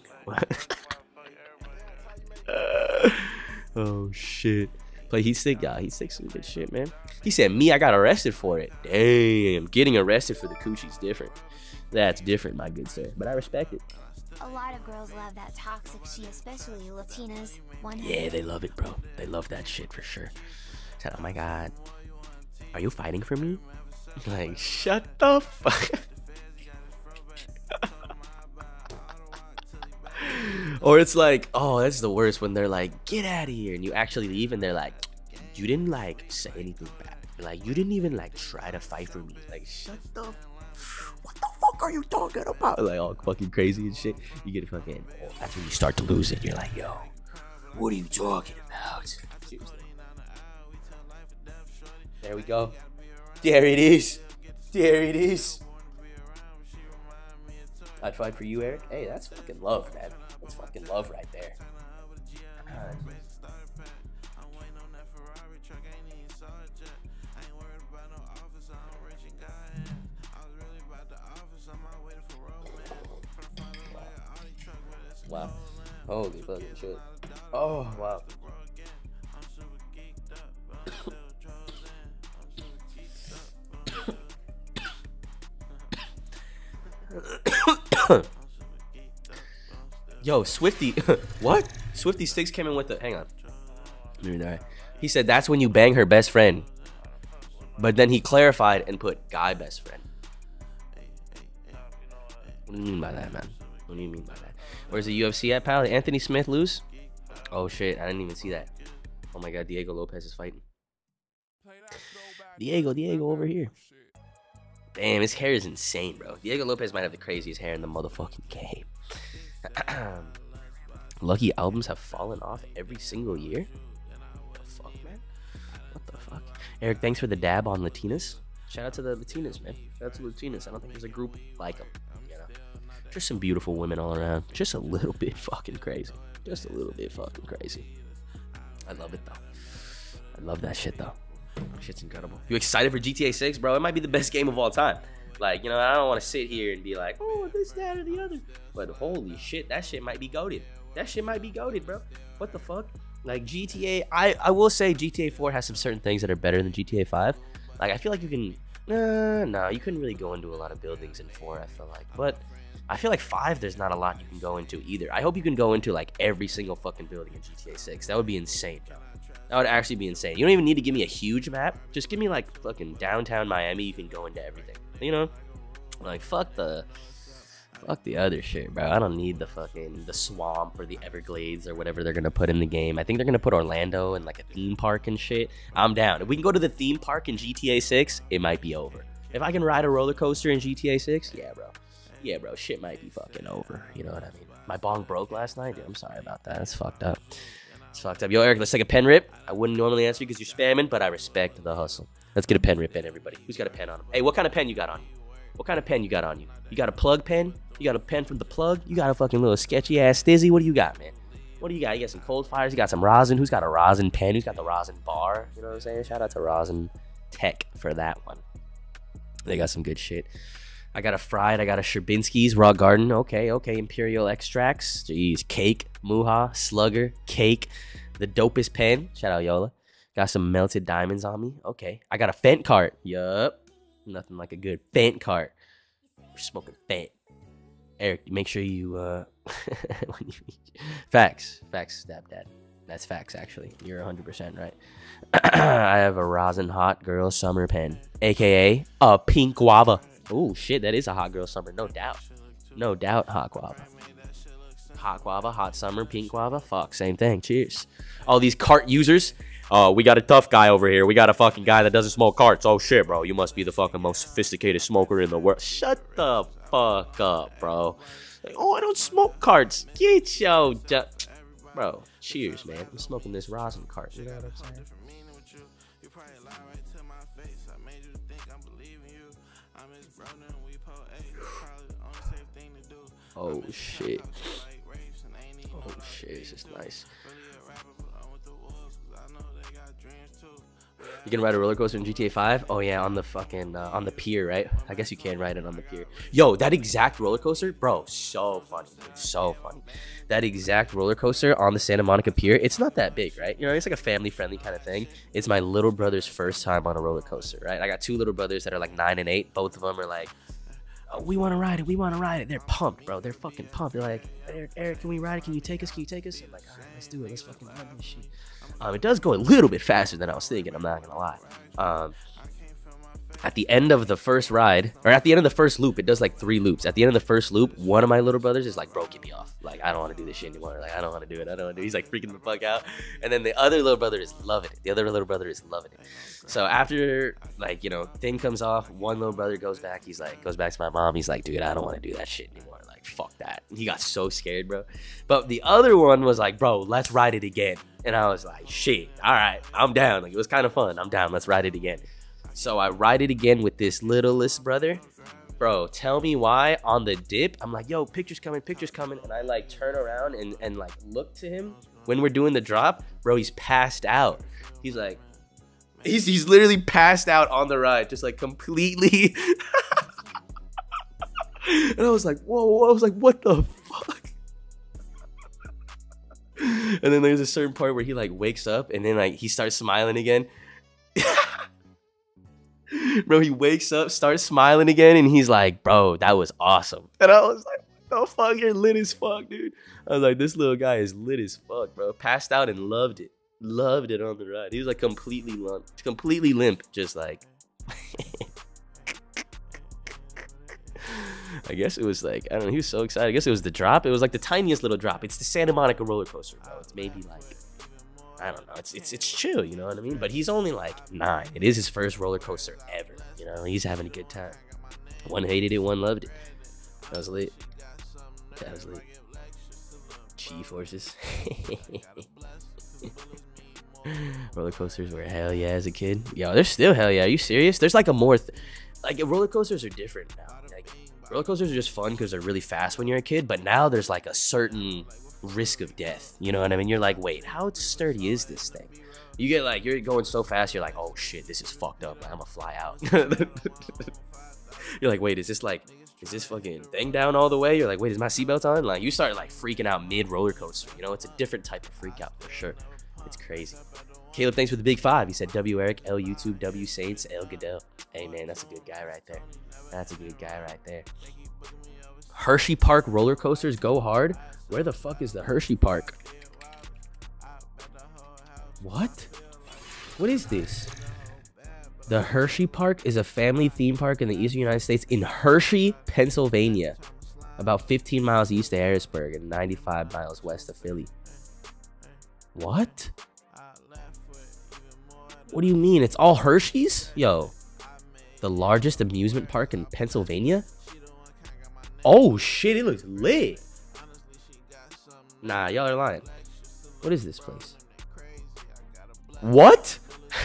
Oh, shit. Play Heat Stick? Yeah, Heat Stick's some good shit, man. He said, me, I got arrested for it. Damn. Getting arrested for the coochie's different. That's different, my good sir. But I respect it. A lot of girls love that toxic shit, especially Latinas. Yeah, they love it, bro. They love that shit for sure. Said, oh my god, are you fighting for me? Like, shut the fuck. Or it's like, oh, that's the worst when they're like, get out of here, and you actually leave, and they're like, you didn't like say anything back. Like, you didn't even like try to fight for me. Like, shut the. What the fuck? fuck are you talking about? Like all fucking crazy and shit. You get fucking, that's when you start to lose it. You're like, yo, what are you talking about? Seriously. There we go. There it is. There it is. I'd fight for you, Eric. Hey, that's fucking love, man. That's fucking love right there. Wow. Holy fucking shit. Oh, wow. Yo, Swifty. What? Swifty Sticks came in with the. Hang on. He said that's when you bang her best friend. But then he clarified and put guy best friend. What do you mean by that, man? What do you mean by that? Where's the UFC at, pal? Did Anthony Smith lose? Oh, shit. I didn't even see that. Oh, my God. Diego Lopez is fighting. Diego over here. Damn, his hair is insane, bro. Diego Lopez might have the craziest hair in the motherfucking game. Lucky albums have fallen off every single year? What the fuck, man? What the fuck? Eric, thanks for the dab on Latinas. Shout out to the Latinas, man. Shout out to Latinas. I don't think there's a group like them. You know? Just some beautiful women all around. Just a little bit fucking crazy. Just a little bit fucking crazy. I love it, though. I love that shit, though. Shit's incredible. You excited for GTA 6, bro? It might be the best game of all time. Like, you know, I don't want to sit here and be like, oh, this, that, or the other. But holy shit, that shit might be goated. That shit might be goated, bro. What the fuck? Like, GTA, I will say GTA 4 has some certain things that are better than GTA 5. Like, I feel like you can, no, you couldn't really go into a lot of buildings in 4, I feel like. But I feel like 5, there's not a lot you can go into either. I hope you can go into, like, every single fucking building in GTA 6. That would be insane, bro. That would actually be insane. You don't even need to give me a huge map. Just give me, like, fucking downtown Miami. You can go into everything. You know? Like, fuck the other shit, bro. I don't need the swamp or the Everglades or whatever they're gonna put in the game. I think they're gonna put Orlando in, like, a theme park and shit. I'm down. If we can go to the theme park in GTA 6, it might be over. If I can ride a roller coaster in GTA 6, yeah, bro. Yeah, bro. Shit might be fucking over. You know what I mean? My bong broke last night. Dude, I'm sorry about that. That's fucked up. It's fucked up. Yo, Eric, let's take a pen rip. I wouldn't normally answer you because you're spamming, but I respect the hustle. Let's get a pen rip in, everybody. Who's got a pen on him? Hey, what kind of pen you got on you? What kind of pen you got on you? You got a plug pen? You got a pen from the plug? You got a fucking little sketchy ass stizzy? What do you got, man? What do you got? You got some cold fires? You got some rosin? Who's got a rosin pen? Who's got the rosin bar? You know what I'm saying? Shout out to Rosin Tech for that one. They got some good shit. I got a fried. I got a Sherbinski's Raw Garden. Okay. Imperial Extracts. Jeez. Cake. Muha. Slugger. Cake. The dopest pen. Shout out Yola. Got some melted diamonds on me. Okay. I got a Fent cart. Yup. Nothing like a good Fent cart. We're smoking Fent. Eric, make sure you, facts, stepdad. That's facts, actually. You're 100% right. I have a rosin hot girl summer pen, aka a pink guava. Oh shit, that is a hot girl summer, no doubt. No doubt, hot guava. Hot guava, hot summer, pink guava. Fuck, same thing. Cheers. All these cart users. We got a tough guy over here. We got a fucking guy that doesn't smoke carts. Oh shit, bro. You must be the fucking most sophisticated smoker in the world. Shut the fuck up, bro. Like, oh, I don't smoke carts. Get your bro. Cheers, man. I'm smoking this rosin cart. You know what I'm saying? Oh shit. Oh shit, this is nice. You can ride a roller coaster in GTA 5? Oh yeah, on the fucking on the pier, right? I guess you can ride it on the pier. Yo, that exact roller coaster, bro, so funny, dude, so funny. That exact roller coaster on the Santa Monica Pier, it's not that big, right? You know, it's like a family-friendly kind of thing. It's my little brother's first time on a roller coaster, right? I got two little brothers that are like 9 and 8. Both of them are like, oh, we want to ride it, we want to ride it. They're pumped, bro. They're fucking pumped. They're like, Eric, can we ride it? Can you take us? Can you take us? I'm like, all right, let's do it. Let's fucking ride this shit. It does go a little bit faster than I was thinking. I'm not gonna lie. at the end of the first ride, or at the end of the first loop, it does like 3 loops. At the end of the first loop, one of my little brothers is like, bro, get me off. Like, I don't want to do this shit anymore. Like, I don't want to do it. I don't want to do it. He's like freaking the fuck out. And then the other little brother is loving it. The other little brother is loving it. So after, like, you know, thing comes off, one little brother goes back. He's like, goes back to my mom. He's like, dude, I don't want to do that shit anymore. Like, fuck that. He got so scared, bro. But the other one was like, bro, let's ride it again. And I was like, shit, all right, I'm down. Like, it was kind of fun. I'm down. Let's ride it again. So I ride it again with this littlest brother. Bro, tell me why on the dip, I'm like, yo, picture's coming. And I like turn around and like look to him when we're doing the drop. Bro, he's passed out. He's like, he's literally passed out on the ride, just like completely. And I was like, whoa, I was like, what the fuck? And then there's a certain part where he like wakes up and then like he starts smiling again. Bro, he wakes up, starts smiling again, and he's like, bro, that was awesome. And I was like, what the fuck? You're lit as fuck, dude. I was like, this little guy is lit as fuck, bro. Passed out and loved it. Loved it on the ride. He was like completely limp, just like. I guess it was like, I don't know, he was so excited. I guess it was the drop. It was like the tiniest little drop. It's the Santa Monica roller coaster, bro. It's maybe like, I don't know. It's chill, you know what I mean? But he's only like 9. It is his first roller coaster ever. You know, he's having a good time. One hated it, one loved it. That was lit. That was lit. G-forces. Roller coasters were hell yeah as a kid. Yo, they're still hell yeah. Are you serious? There's like a more, like roller coasters are different now. Like roller coasters are just fun because they're really fast when you're a kid. But now there's like a certain risk of death, you know what I mean? You're like, wait, how sturdy is this thing? You get like, you're going so fast, you're like, oh shit, this is fucked up, like, I'm gonna fly out. You're like, wait, is this fucking thing down all the way? You're like, wait, is my seatbelt on? Like, you start like freaking out mid roller coaster, you know? It's a different type of freak out for sure. It's crazy. Caleb, thanks for the big 5. He said W Eric, L YouTube, W Saints, L Goodell. Hey man, that's a good guy right there. That's a good guy right there. Hershey Park roller coasters go hard. Where the fuck is the Hershey Park? What? What is this? The Hershey Park is a family theme park in the eastern United States in Hershey, Pennsylvania. About 15 miles east of Harrisburg and 95 miles west of Philly. What? What do you mean? It's all Hershey's? Yo. The largest amusement park in Pennsylvania? Oh shit, it looks lit. Nah, y'all are lying. What is this place? What?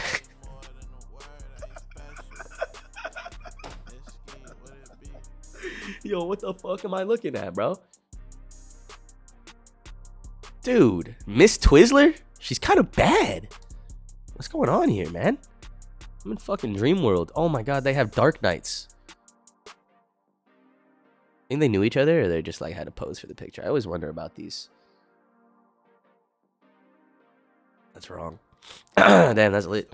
Yo, what the fuck am I looking at, bro? Dude, Miss TWIZZLER? She's kind of bad. What's going on here, man? I'm in fucking Dream World. Oh my god, they have Dark Knights. Think they knew each other, or they just like had to pose for the picture? I always wonder about these. That's wrong. Damn, that's lit.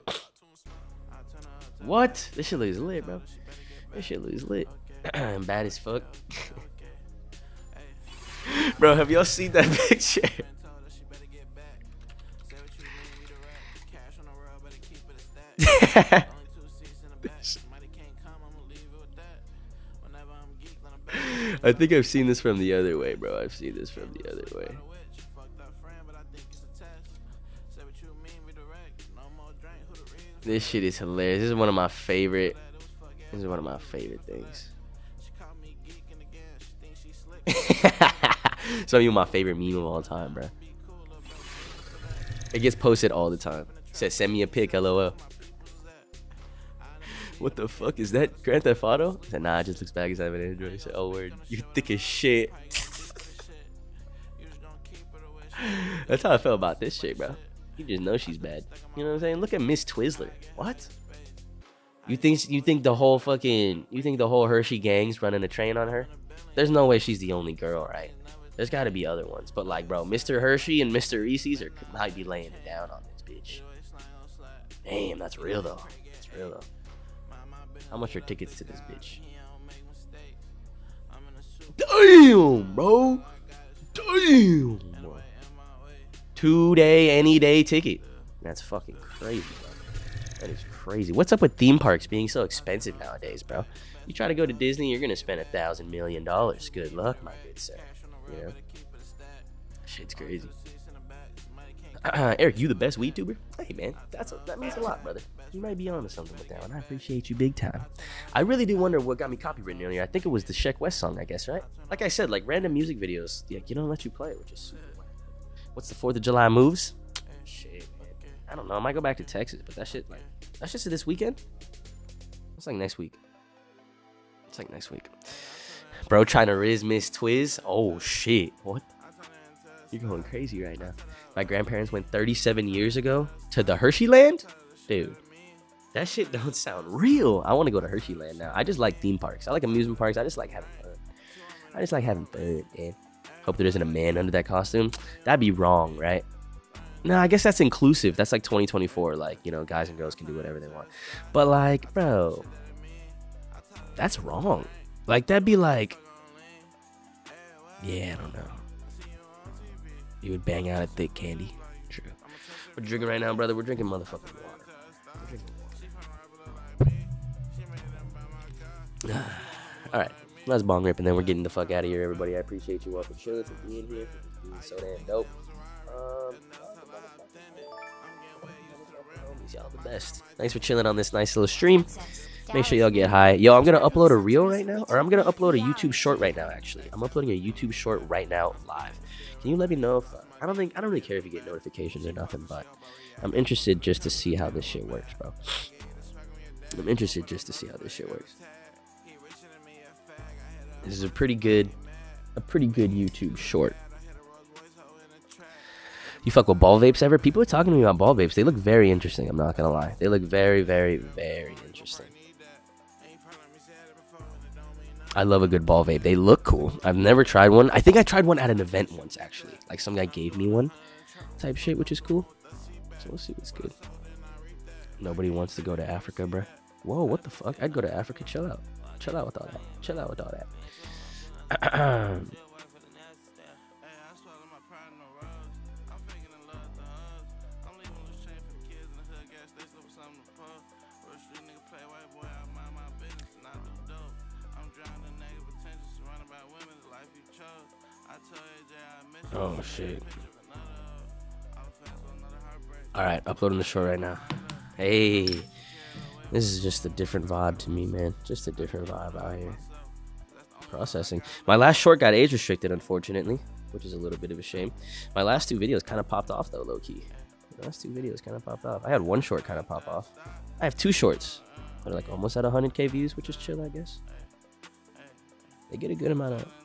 What? This shit looks lit, bro. This shit looks lit. Bad as fuck. Bro, have y'all seen that picture? I think I've seen this from the other way, bro. I've seen this from the other way. This shit is hilarious. This is one of my favorite. This is one of my favorite things. Some of you my favorite meme of all time, bro. It gets posted all the time. It says, send me a pic, LOL. What the fuck is that? Grand Theft Auto? I said, nah, it just looks bad because I have an Android. I said, oh, word. You thick as shit. That's how I felt about this shit, bro. You just know she's bad. You know what I'm saying? Look at Miss TWIZZLER. What? You think the whole Hershey gang's running a train on her? There's no way she's the only girl, right? There's got to be other ones. But like, bro, Mr. Hershey and Mr. Reese's might be laying it down on this bitch. Damn, that's real though. That's real though. How much are tickets to this bitch? Damn, bro. Damn. 2-day, any day ticket. That's fucking crazy, bro. That is crazy. What's up with theme parks being so expensive nowadays, bro? You try to go to Disney, you're gonna spend $1,000 million. Good luck, my good sir. You know, shit's crazy. Eric, you the best weed tuber? Hey man, that means a lot, brother. You might be onto something with that one. I appreciate you big time. I really do wonder what got me copywritten earlier. I think it was the Sheck West song, I guess, right? Like I said, like random music videos, yeah, you don't let you play it, which is super weird. What's the 4th of July moves? Shit, man. I don't know. I might go back to Texas, but that's just this weekend. It's like next week. It's like next week. Bro, trying to Riz Miss Twiz. Oh shit, what? You're going crazy right now. My grandparents went 37 years ago to the Hershey Land? Dude, that shit don't sound real. I want to go to Hershey Land now. I just like theme parks. I like amusement parks. I just like having fun. Man. Hope there isn't a man under that costume. That'd be wrong, right? No, I guess that's inclusive. That's like 2024. Like, you know, guys and girls can do whatever they want. But like, bro, that's wrong. Like, that'd be like, yeah, I don't know. You would bang out a thick candy. True. We're drinking right now, brother. We're drinking motherfucking water. We're drinking water. All right. Let's bong rip, and then we're getting the fuck out of here, everybody. I appreciate you all for chilling, for being here, for being so damn dope. Y'all the best. Thanks for chilling on this nice little stream. Make sure y'all get high. Yo, I'm gonna upload a reel right now, or I'm gonna upload a YouTube short right now. Actually, I'm uploading a YouTube short right now live. Can you let me know if I don't really care if you get notifications or nothing, but I'm interested just to see how this shit works, bro. I'm interested just to see how this shit works. This is a pretty good YouTube short. You fuck with ball vapes ever? People are talking to me about ball vapes. They look very interesting. I'm not gonna lie. They look very, very, very interesting. I love a good ball vape. They look cool. I've never tried one. I think I tried one at an event once, actually. Like, some guy gave me one type shit, which is cool. So we'll see what's good. Nobody wants to go to Africa, bruh. Whoa, what the fuck? I'd go to Africa. Chill out. Chill out with all that. Chill out with all that. Oh shit. Alright, uploading the short right now. Hey, this is just a different vibe to me, man. Just a different vibe out here. Processing. My last short got age restricted, unfortunately, which is a little bit of a shame. My last 2 videos kind of popped off, though, low-key. The last 2 videos kind of popped off. I had 1 short kind of pop off. I have 2 shorts. They're like almost at 100K views, which is chill, I guess. They get a good amount of...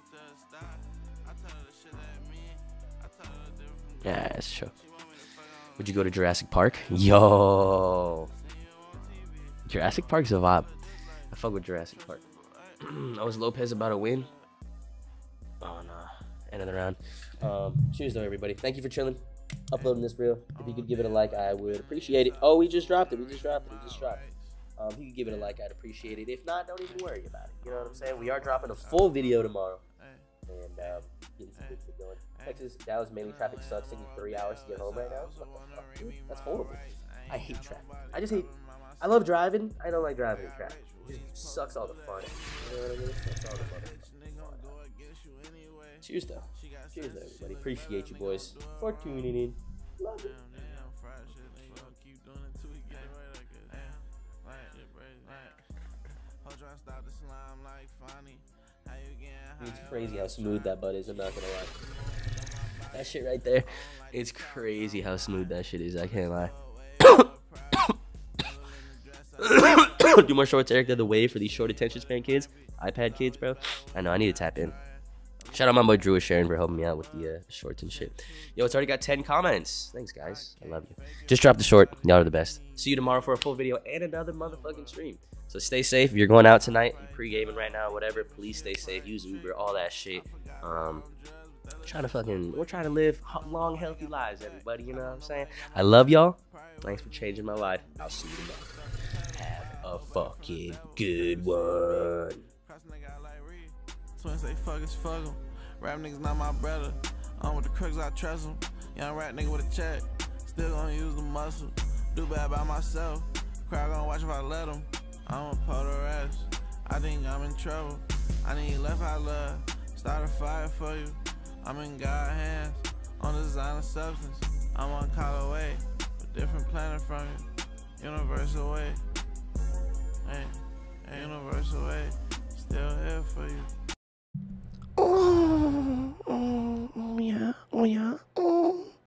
Yeah, that's true. Would you go to Jurassic Park? Yo, Jurassic Park's a vibe. I fuck with Jurassic Park. I was Lopez about to win. Oh no, end of the round. Cheers though, everybody. Thank you for chilling, uploading this reel. If you could give it a like, I would appreciate it. Oh, we just dropped it. If you could give it a like, I'd appreciate it. If not, don't even worry about it. You know what I'm saying? We are dropping a full video tomorrow, and getting some good shit going. Texas, Dallas, mainly traffic sucks. Taking 3 hours to get home right now. What the fuck, dude? That's horrible. I hate traffic. I love driving. I don't like driving in traffic. It just sucks all the fun. You know what I mean? Sucks all the fun. Cheers, though. Cheers, though, everybody. Appreciate you, boys, for tuning in. Love it. It's crazy how smooth that butt is, I'm not gonna lie. That shit right there, it's crazy how smooth that shit is, I can't lie. Do more shorts, Eric. They're the way for these short attention span kids. iPad kids, bro. I know, I need to tap in. Shout out my boy Drew and Sharon for helping me out with the shorts and shit. Yo, it's already got 10 comments. Thanks, guys. I love you. Just dropped the short. Y'all are the best. See you tomorrow for a full video and another motherfucking stream. So stay safe. If you're going out tonight, pre-gaming right now, whatever, please stay safe. Use Uber, all that shit. We're trying to live long, healthy lives, everybody. You know what I'm saying? I love y'all. Thanks for changing my life. I'll see you tomorrow. Have a fucking good one. Twins say fuck is fuck 'em. Rap niggas not my brother. I'm with the crooks, I trust 'em. Young rap nigga with a check. Still gonna use the muscle. Do bad by myself. crowd gon' watch if I let them. I'm a polar rest. I think I'm in trouble. I need left eye love. Start a fire for you. I'm in God's hands. On designer substance. I'm one call away. A different planet from you. Universal way. Hey, universal way. Still here for you.